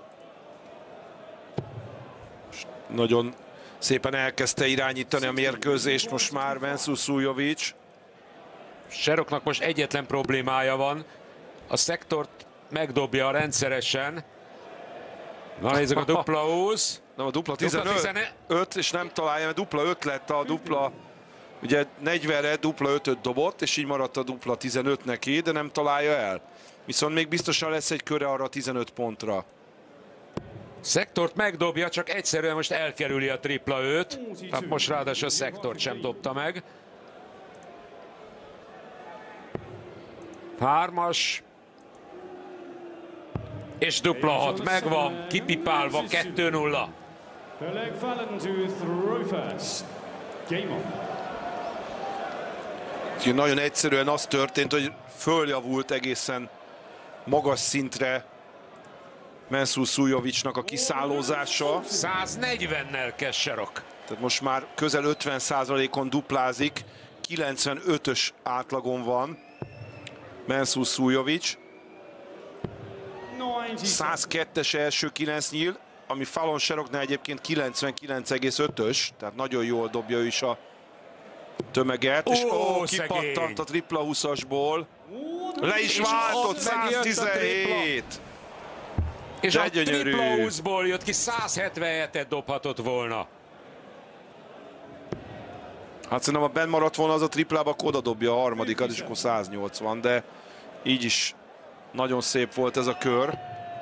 Nagyon szépen elkezdte irányítani a mérkőzést most már Mensur Suljović. Seroknak most egyetlen problémája van. A szektort megdobja rendszeresen. Na nézzük a dupla 20. Nem, a dupla 15, és nem találja, mert dupla 5 lett a dupla. Ugye 40-re dupla 5-öt dobott, és így maradt a dupla 15 neki, de nem találja el. Viszont még biztosan lesz egy köre arra 15 pontra. Szektort megdobja, csak egyszerűen most elkerüli a tripla 5. Tehát most ráadásul a szektort sem dobta meg. 3-as. És dupla 6 megvan, kipipálva 2-0. Nagyon egyszerűen az történt, hogy följavult egészen magas szintre Mensur Suljovićnak a kiszállózása. 140-nel kezd Serok. Tehát most már közel 50%-on duplázik, 95-ös átlagon van Mensur Suljović. 102-es első 9 nyíl, ami Fallon Sherrocknál egyébként 99,5-ös, tehát nagyon jól dobja ő is a tömeget, és kipattant a tripla 20-asból. Le is váltott, 117. És a tripla 20-ból jött ki, 177-et dobhatott volna. Hát szerintem, ha benn maradt volna az a triplába, akkor oda dobja a harmadikat, és akkor 180, de így is nagyon szép volt ez a kör.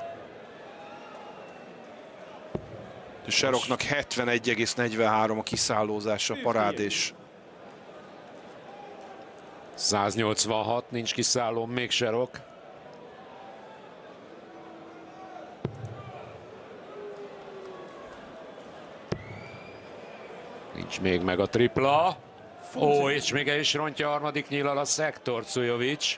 Sherrocknak 71,43 a kiszállózása, parádés. 186, nincs kiszálló még Serok. Nincs még meg a tripla. És még el is rontja a harmadik nyíllal a szektort Suljović.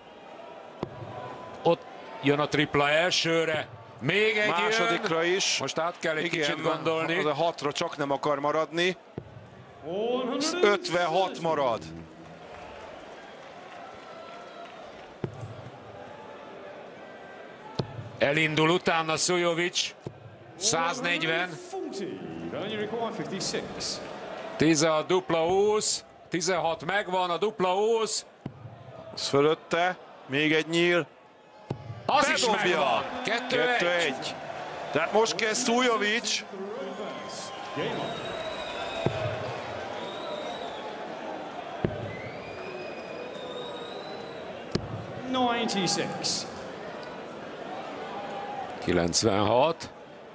Ott jön a tripla elsőre. Még egy másodikra jön. is. Most át kell egy kicsit gondolni. Az a 6-ra csak nem akar maradni. 56 marad. Elindul utána Suljović. 140. 10 a dupla 20. 16 megvan, a dupla 20. Az fölötte. Még egy nyíl. Az is megvan. 2-1. Tehát most kezd Suljović. $96. 96.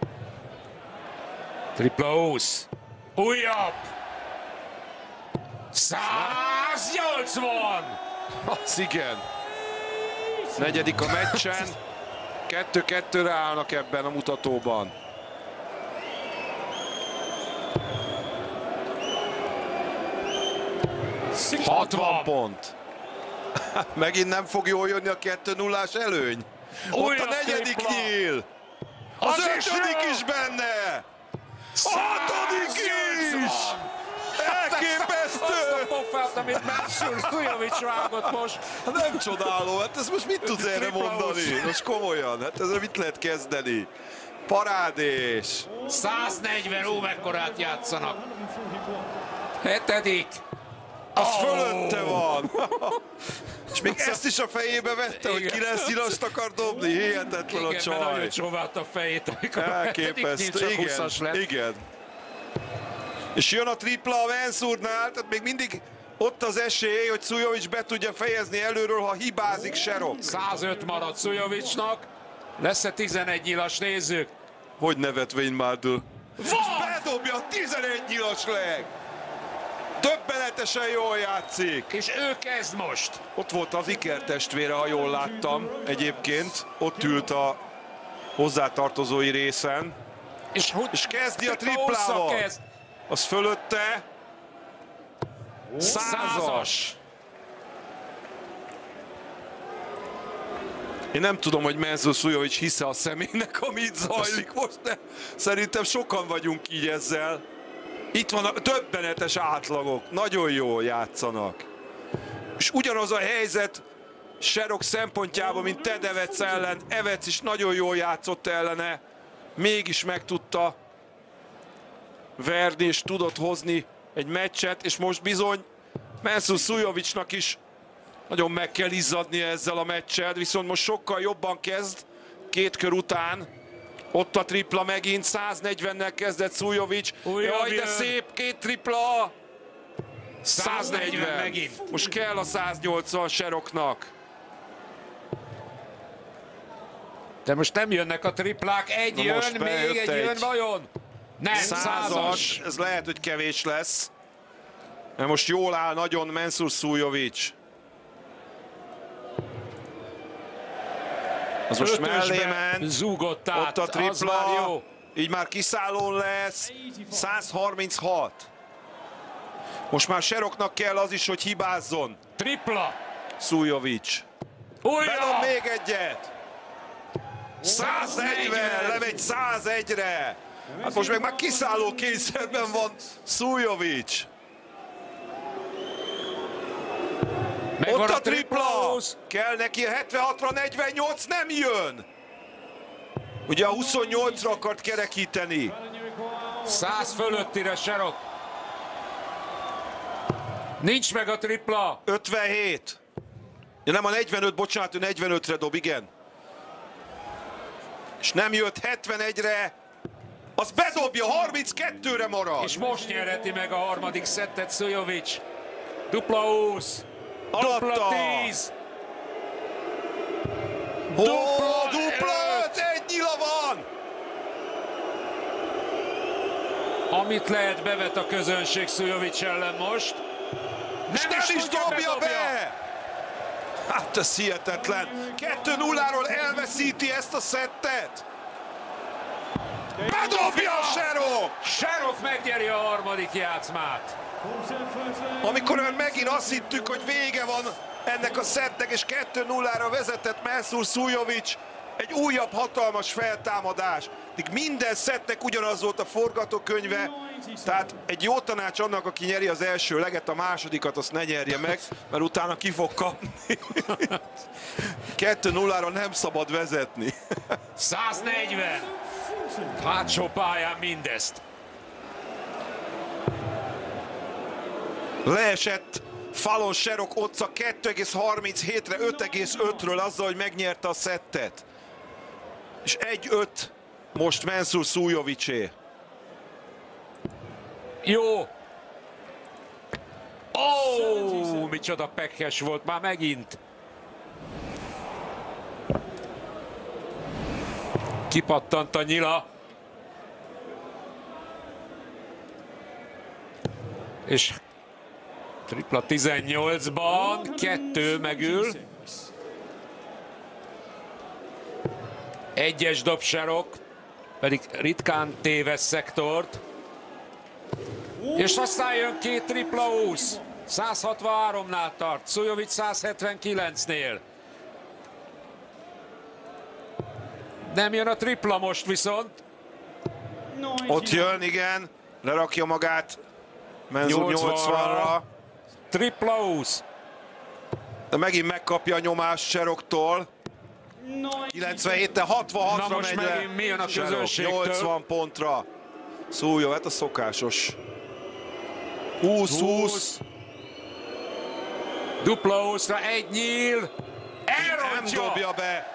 Tripla 20. Újabb. 180. Az igen. Negyedik a meccsen. 2-2-re állnak ebben a mutatóban. $60 60 pont. Megint nem fog jól jönni a 2-0-ás előny. Ott a negyedik nyíl. Az ötödik is benne. Hatodik is. Elképesztő! Azt a pofát, amit Mensur Suljović vágott most. Nem csodáló, hát ez most mit tudsz erre mondani? Most komolyan, hát ezzel mit lehet kezdeni? Parádés! 140, mekkorát játszanak. 7. Az fölötte van! És még ezt is a fejébe vette, hogy 9 nyilast akar dobni. Hihetetlen a csaj. Igen, nagyon csóvált a fejét, amikor elképesztő, igen. És jön a tripla a Mensurnál, tehát még mindig ott az esély, hogy Suljović be tudja fejezni előről, ha hibázik Sherrock. 105 marad Suljovićnak. Lesz-e 11 nyilas, nézzük. Hogy nevet Wayne Mardell. Bedobja a 11 nyilas leg. Döbbenetesen jól játszik. És ő kezd most. Ott volt az ikertestvére, ha jól láttam egyébként. Ott ült a hozzátartozói részen. És kezdi a triplával. Az fölötte. 100-as. Én nem tudom, hogy Mensur Suljović hisze a személynek, ami itt zajlik most, de szerintem sokan vagyunk így ezzel. Itt van a döbbenetes átlagok, nagyon jól játszanak. És ugyanaz a helyzet Sherrock szempontjában, mint Ted Evans ellen. Evans is nagyon jól játszott ellene, mégis meg tudta verni, és tudott hozni egy meccset, és most bizony Mensur Suljovićnak is nagyon meg kell izzadnia ezzel a meccsel, viszont most sokkal jobban kezd, 2 kör után. Ott a tripla megint, 140-nel kezdett Suljović. Jaj, de szép, 2 tripla! 140 megint. Most kell a 180 Sherrocknak. De most nem jönnek a triplák, egy jön, még egy jön, vajon? Nem, 100-as. Ez lehet, hogy kevés lesz. Mert most jól áll nagyon Mensur Suljović. Az most mellé ment. Zúgott át, ott a tripla. az már jó. Így már kiszállón lesz. 136. Most már Sherrocknak kell az is, hogy hibázzon. Tripla. Suljović. Bedob még egyet. 140, lemegy 101-re. Hát most meg már kiszálló kényszerben van Suljović. Ott a tripla. Kell neki a 76-ra, 48, nem jön. Ugye a 28-ra akart kerekíteni. 100 fölöttire Sherrock. Nincs meg a tripla. 57. Ja, nem a 45, bocsánat, ő 45-re dob, igen. És nem jött 71-re. Az bedobja, 32-re marad. És most nyerheti meg a harmadik szettet Suljović. Dupla 20. Dupla 10. Dupla 5, egy nyila van. Amit lehet, bevet a közönség Suljović ellen most. És nem is dobja be. Hát ez hihetetlen. 2-0-ról elveszíti ezt a szettet. Bedobja a Sherrock! Sherrock megnyeri a harmadik játszmát. Amikor megint azt hittük, hogy vége van ennek a szettnek, és 2-0-ra vezetett Mensur Suljović, egy újabb hatalmas feltámadás. Minden szettnek ugyanaz volt a forgatókönyve, tehát egy jó tanács annak, aki nyeri az első leget, a másodikat azt ne nyerje meg, mert utána ki fog kapni. 2-0-ra nem szabad vezetni. 140. Hátsó pályán mindezt. Leesett falon Sherrock Otsa 2,37-re 5,5-ről azzal, hogy megnyerte a szettet. És 1-5 most Mensur Suljovićé. Jó. Micsoda pekkes volt már megint. Kipattant a nyila. És tripla 18-ban, 2 megül. Egyes dob Sherrock, pedig ritkán téves szektort. És aztán jön 2 tripla 20. 163-nál tart, Suljović 179-nél. Nem jön a tripla most viszont. Ott jön, igen. Lerakja magát Mensur 80-ra. Tripla 20. De megint megkapja a nyomást Sherrocktól. 97-te 66-ra megy le. Mi jön a közönségtől? 80 pontra. Suljović, hát a szokásos. 20-20. Dupla 20-ra egy nyíl. Nem dobja be.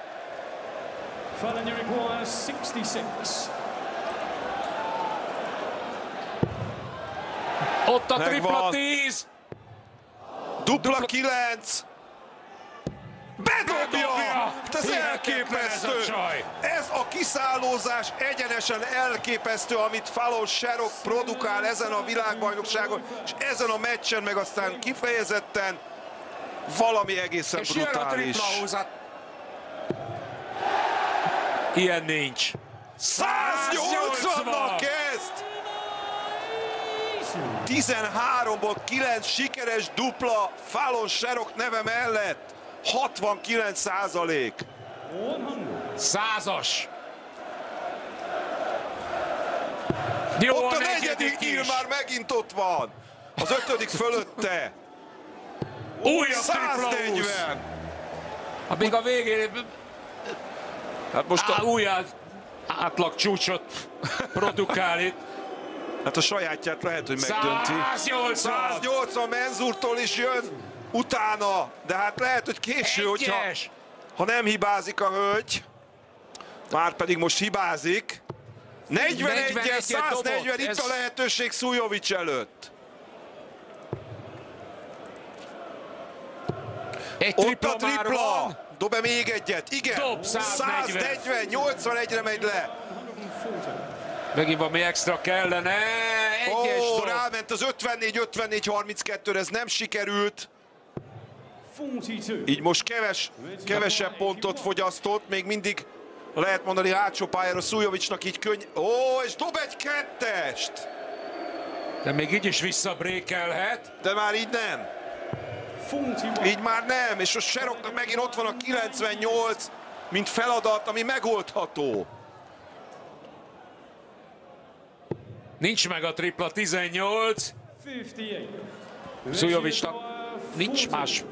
Ott a tripla 10. Dupla 9. Bedobja! Ez elképesztő! Ez a kiszállózás egyenesen elképesztő, amit falon Sherrock produkál ezen a világbajnokságon, és ezen a meccsen, meg aztán kifejezetten valami egészen és brutális. Ilyen nincs. 100 180-nal kezd! 13-ból 9 sikeres dupla Fallon Sherrock neve mellett. 69%. 100-as. Ott a negyedik nyíl már megint ott van. Az 5. fölötte. Újabb tripla 140. Még a végén hát most új átlag csúcsot produkál. Hát a sajátját lehet, hogy megdönti. 180 Menzurtól is jön utána, de hát lehet, hogy késő, hogyha ha nem hibázik a hölgy. Már pedig most hibázik. 41-es, 140, itt a lehetőség Szujovics előtt. Ott a tripla. Dob-e még egyet? Igen. Dob, 140, 81-re megy le. Megint valami extra kellene. Egyes dob. Ráment az 54-32-re, ez nem sikerült. Így most kevesebb pontot fogyasztott, még mindig lehet mondani hátsó pályára Szujovicsnak így könny... és dob egy kettest! De még így is visszabrékelhet. De már így nem. Így már nem, és a Sherrocknak megint ott van a 98, mint feladat, ami megoldható. Nincs meg a tripla 18. Szujovicsnak nincs más.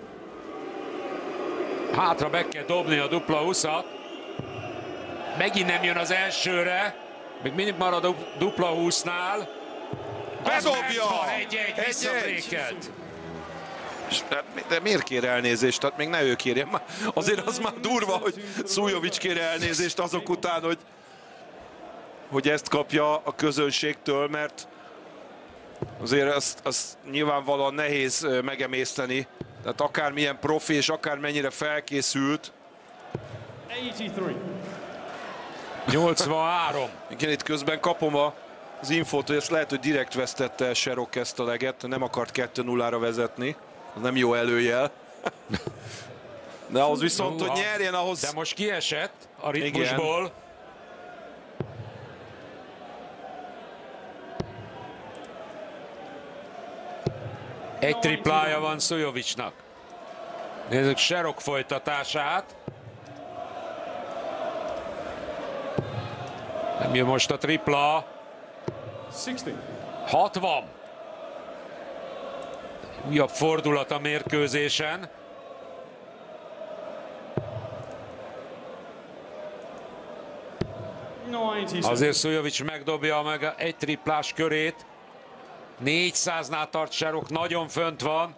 Hátra be kell dobni a dupla 20-at. Megint nem jön az elsőre. Még mindig marad a dupla 20-nál. Bedobja! Egy visszabrékelt. De miért kér elnézést? Tehát még ne ő kérje. Azért az már durva, hogy Szujovics kér elnézést azok után, hogy ezt kapja a közönségtől, mert azért azt nyilvánvalóan nehéz megemészteni. Tehát akármilyen profi és akármennyire felkészült. 83. Igen, itt közben kapom az infót, hogy ezt lehet, hogy direkt vesztette el Sherrock ezt a leget, nem akart 2-0-ra vezetni. Az nem jó előjel. De ahhoz viszont, hogy nyerjen, ahhoz... De most kiesett a ritmusból. Igen. Egy triplája van Szujovicsnak. Nézzük Sherrock folytatását. Nem jön most a tripla. 60. Újabb fordulat a mérkőzésen. Azért Szujovics megdobja meg egy triplás körét. 400-nál tart Sherrock, nagyon fönt van.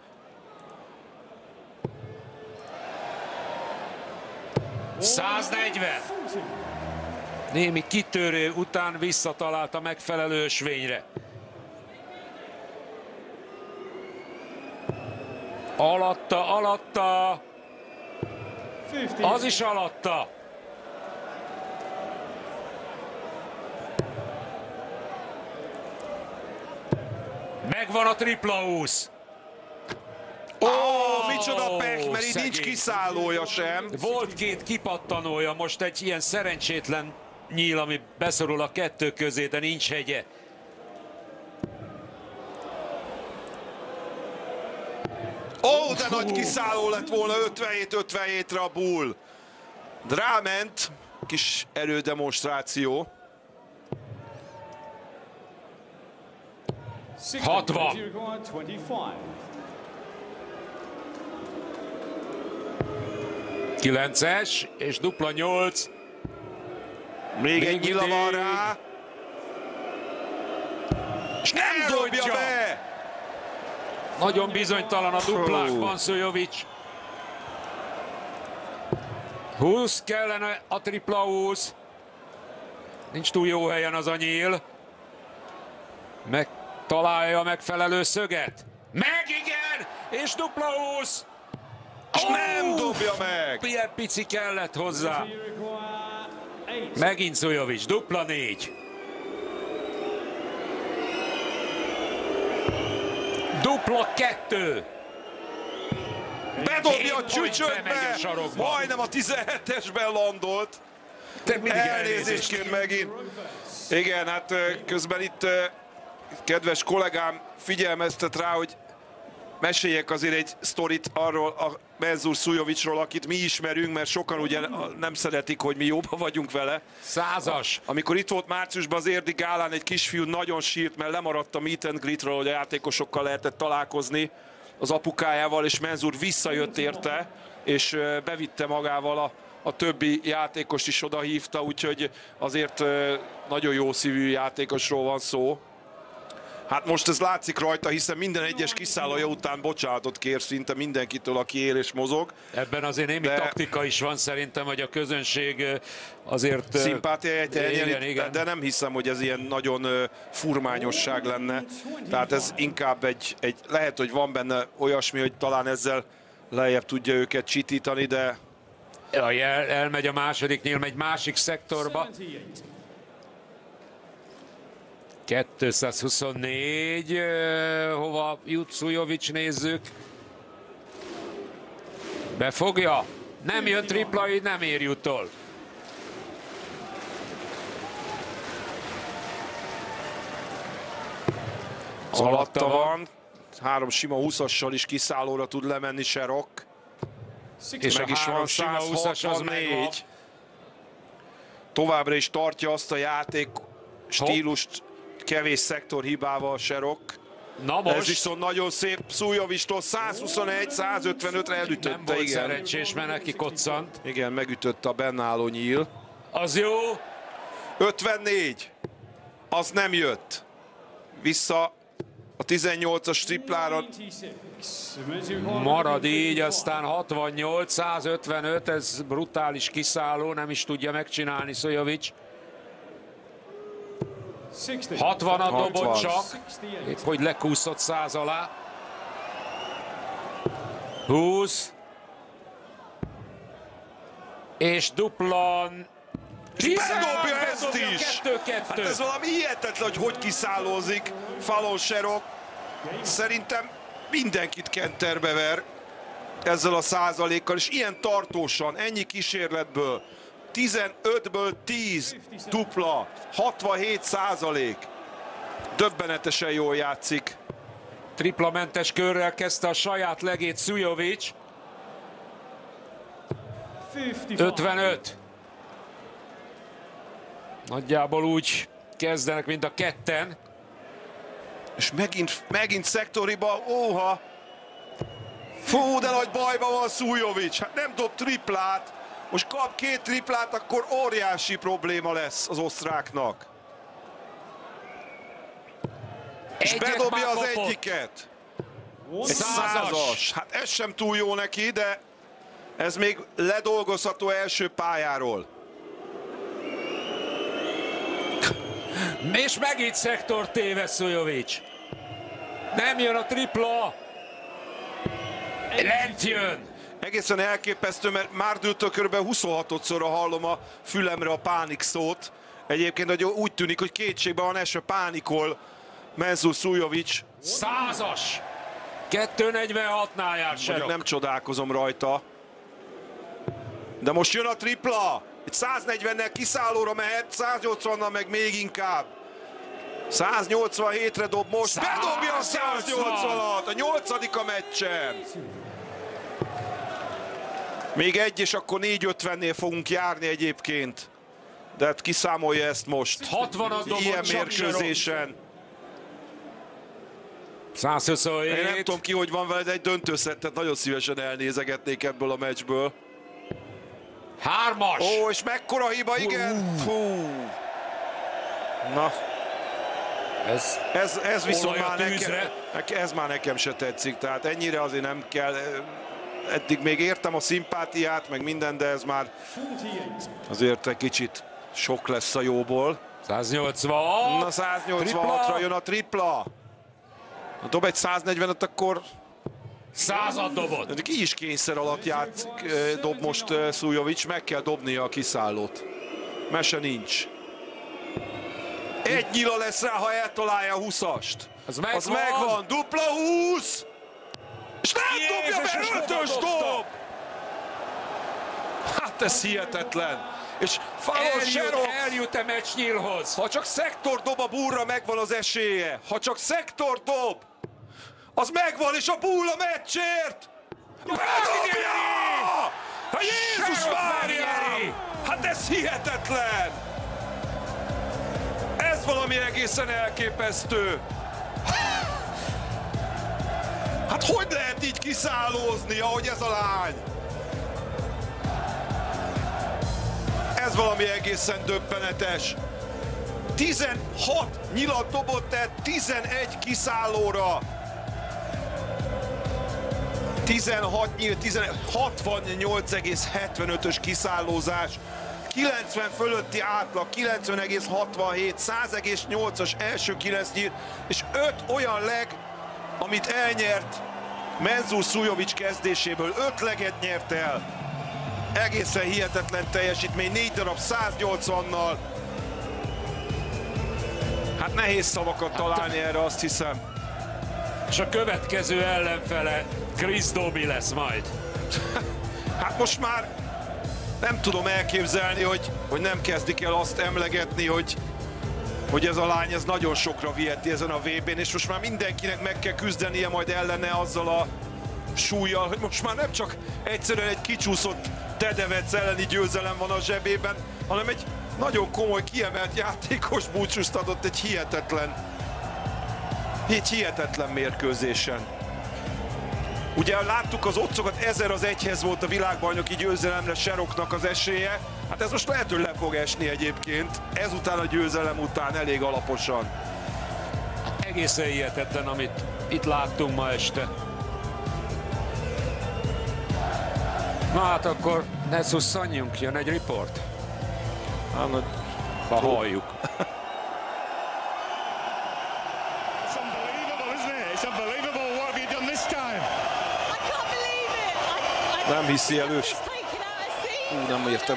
$140. Némi kitörő után visszatalált a megfelelő ösvényre. Alatta. Az is alatta. Megvan a tripla 20. Micsoda pech, mert így nincs kiszállója sem. Volt két kipattanója, most egy ilyen szerencsétlen nyíl, ami beszorul a kettő közé, de nincs hegye. De nagy kiszálló lett volna 57-57-re a Bull. Ráment, kis erődemonstráció. 60. 9-es és dupla 8. Még egy nyila van rá. És nem dobja be! Nagyon bizonytalan a duplákban Szujovics. 20 kellene a tripla 20. Nincs túl jó helyen az a nyíl. Megtalálja a megfelelő szöget. Meg igen! És dupla 20. És nem dobja meg! Ilyen pici kellett hozzá. Megint Szujovics, dupla 4. Dupla 2. Bedobja a csücsökbe! Majdnem a 17-esben landolt. Elnézést kér megint. Igen, hát közben itt kedves kollégám figyelmeztet rá, hogy meséljek azért egy sztorit arról a Mensur Suljovićról, akit mi ismerünk, mert sokan ugye nem szeretik, hogy mi jóban vagyunk vele. 100-as. Amikor itt volt márciusban az érdi gálán, egy kisfiú nagyon sírt, mert lemaradt a meet and greetről, hogy a játékosokkal lehetett találkozni az apukájával, és Mensur visszajött érte, és bevitte magával a többi játékost is oda hívta, úgyhogy azért nagyon jó szívű játékosról van szó. Hát most ez látszik rajta, hiszen minden egyes kiszállója után bocsánatot kér szinte mindenkitől, aki él és mozog. Ebben azért némi taktika is van szerintem, hogy a közönség azért... Szimpátiáját elnyeri, de nem hiszem, hogy ez ilyen nagyon furmányosság lenne. Tehát ez inkább egy lehet, hogy van benne olyasmi, hogy talán ezzel lejjebb tudja őket csitítani, de... Elmegy a második, nyilván egy másik szektorba. 224, hova jut Suljović, nézzük. Befogja? Nem jön tripla, így nem ér utol. Alatta van. 3 sima 20-assal is kiszállóra tud lemenni Serok. És meg is van 164. Továbbra is tartja azt a játék stílust, kevés szektor hibával Serok. Na most. Ez viszont nagyon szép Suljovićtól, 121-155-re elütötte. Nem volt igen. szerencsés, mert neki koccant. Igen, megütötte a bennálló nyíl. Az jó. 54. Az nem jött. Vissza a 18-as triplára. Marad így, aztán 68, 155, ez brutális kiszálló, nem is tudja megcsinálni Suljović. 60-at dobott csak, épp hogy lekúszott 100 alá. 20. És duplan. Bedobja ezt is! 2-2. Hát ez valami hihetetlen, hogy kiszállózik Falon Serok. Szerintem mindenkit kenterbe ver ezzel a százalékkal, és ilyen tartósan, ennyi kísérletből. 15-ből 10 dupla, 67%. Döbbenetesen jól játszik. Triplamentes körrel kezdte a saját legét Suljović. 55. Nagyjából úgy kezdenek, mint a ketten. És megint szektoriba, óha! Fú, de nagy bajban van Suljović. Hát nem dob triplát. Most kap 2 triplát, akkor óriási probléma lesz az osztráknak. És bedobja az egyiket. Egy 100-as. Hát ez sem túl jó neki, de ez még ledolgozható első pályáról. És megint szektor téved Suljović. Nem jön a tripla. Lent jön. Egészen elképesztő, mert Márdültől kb. 26-szorra hallom a fülemre a pánik szót. Egyébként hogy úgy tűnik, hogy kétségben van esve, pánikol Mensur Suljović. 100-as. 246-nál jár Serok. Nem csodálkozom rajta. De most jön a tripla. Egy 140-nel kiszállóra mehet, 180-nal meg még inkább. 187-re dob most. Bedobja a 180-at, a 8. a meccsen. Még egy, és akkor 450-nél fogunk járni egyébként. De hát kiszámolja ezt most. 60-at dobott ilyen mérkőzésen. 127. Én nem tudom ki, hogy van vele, de egy döntőszettet nagyon szívesen elnézegetnék ebből a meccsből. 3-as. Ó, és mekkora hiba, igen. Fú. Na. Ez viszont már nekem se tetszik, tehát ennyire azért nem kell. Eddig még értem a szimpátiát, meg minden, de ez már azért egy kicsit sok lesz a jóból. 180. Na 186-ra jön a tripla. Dob egy 140-et, akkor 100-at dobott. Ki is kényszer alatt dob most Suljović, meg kell dobnia a kiszállót. Mese nincs. Egy nyila lesz rá, ha eltalálja a 20-ast. Az megvan. Dupla 20! És nem dobja be, 5-ös dob! Hát ez hihetetlen. És Falon Serok eljut-e meccsnyílhoz. Ha csak szektor dob a Bullra, megvan az esélye. Ha csak szektor dob, az megvan, és a Bull a meccsért! Bedobja! Jézus Mária! Hát ez hihetetlen! Ez valami egészen elképesztő! Hát hogy lehet így kiszállózni, ahogy ez a lány? Ez valami egészen döbbenetes. 16 nyilat dobott el 11 kiszállóra. 16 nyíl, 68,75-ös kiszállózás. 90 fölötti átlag, 90,67, 100,8-as első 9 nyíl, és 5 olyan leg, amit elnyert Mensur Suljovic kezdéséből. 5 leget nyert el. Egészen hihetetlen teljesítmény, 4 darab 180-nal. Hát nehéz szavakat találni erre, azt hiszem. És a következő ellenfele Chris Doby lesz majd. Hát most már nem tudom elképzelni, hogy nem kezdik el azt emlegetni, hogy ez a lány ez nagyon sokra viheti ezen a VB-n, és most már mindenkinek meg kell küzdenie majd ellene azzal a súlyjal, hogy most már nem csak egyszerűen egy kicsúszott Tedevec elleni győzelem van a zsebében, hanem egy nagyon komoly, kiemelt játékos búcsúst adott egy hihetetlen mérkőzésen. Ugye láttuk az oddszokat, 1000-1-hez volt a világbajnoki győzelemre Sherrocknak az esélye. Hát ez most lehet, hogy le fog esni egyébként, ezután a győzelem után elég alaposan. Egészen hihetetlen, amit itt láttunk ma este. Na hát akkor ne szusszanjunk, jön egy riport. Ha halljuk. Nem hiszi elős. Nem értem.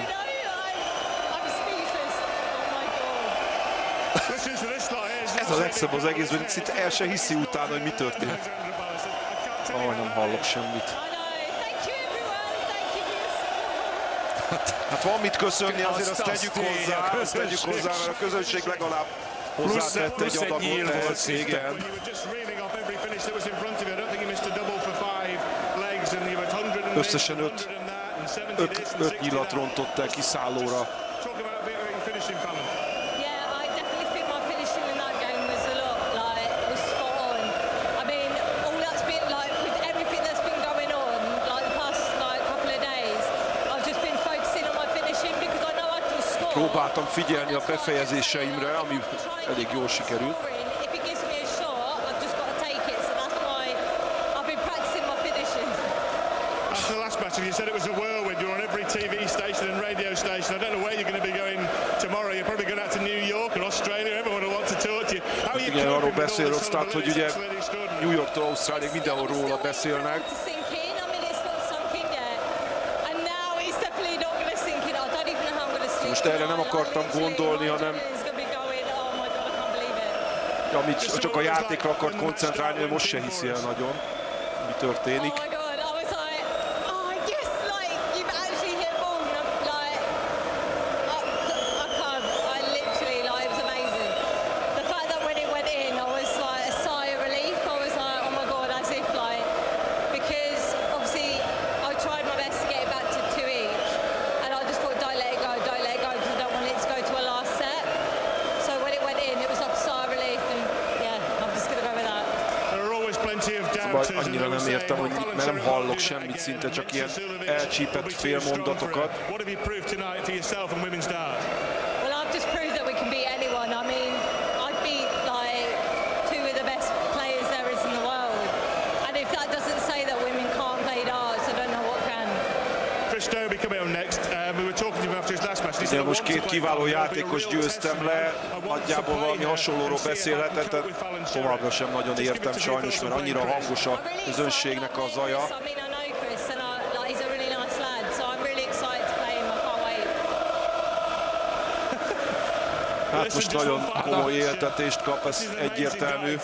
Ez a legszebb az egész, hogy szinte el se hiszi utána, hogy mi történt. Nem hallok semmit. Hát van mit köszönni, azért azt tegyük hozzá, mert a közönség legalább hozzátett egy adagot ehhez. Igen. Összesen 5 nyilat rontott el kiszállóra. Próbáltam figyelni a befejezéseimre, ami elég jól sikerült. You said it was a whirlwind. You're on every TV station and radio station. I don't know where you're going to be going tomorrow. You're probably going out to New York or Australia. Everyone will want to talk to you. How are you igen, arról beszél Rostad, hogy ugye New Yorktól Ausztráliáig mindenhol róla beszélnek. Most erre nem akartam gondolni, hanem amit csak a játékra akart koncentrálni, hogy most se hiszi el nagyon, mi történik. Annyira nem értem, hogy mert nem hallok semmit, szinte csak ilyen elcsípett félmondatokat. De most két kiváló játékos győztem le, nagyjából valami hasonlóról beszélhetett, de továbbra sem nagyon értem sajnos, mert annyira hangos a közönségnek a zaja. Hát most nagyon komoly éltetést kap, ez egyértelmű.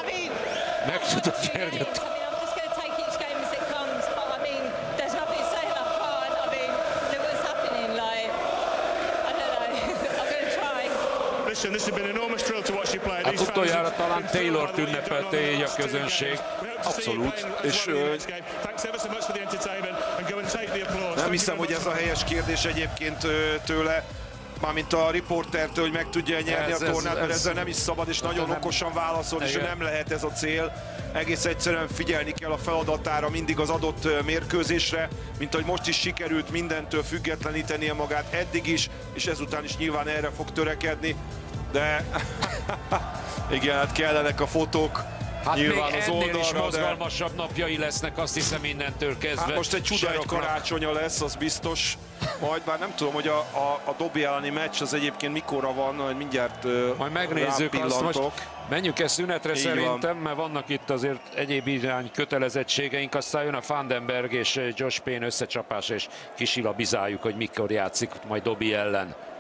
Meg tudod nyerni. Hát utoljára talán Taylort ünnepelte így a közönség. Abszolút. És nem hiszem, hogy ez a helyes kérdés egyébként tőle, mármint a riportertől, hogy meg tudja nyerni a tornát, mert ezzel nem is szabad, és nagyon okosan válaszol, és nem lehet ez a cél. Egész egyszerűen figyelni kell a feladatára mindig az adott mérkőzésre, mint ahogy most is sikerült mindentől függetlenítenie magát eddig is, és ezután is nyilván erre fog törekedni. De igen, hát kellenek a fotók. Hát nyilván még az ennél oldalra, is mozgalmasabb napjai lesznek, azt hiszem, innentől kezdve. Hát most egy csuda egy karácsonya lesz, az biztos. Majd bár nem tudom, hogy a Dobby elleni meccs az egyébként mikorra van, majd mindjárt majd megnézzük azt most. Menjünk ezt szünetre így szerintem, van. mert vannak itt azért egyéb irány kötelezettségeink, aztán jön a Vandenberg és Josh Payne összecsapása, és kisilabizáljuk, hogy mikor játszik majd Dobby ellen.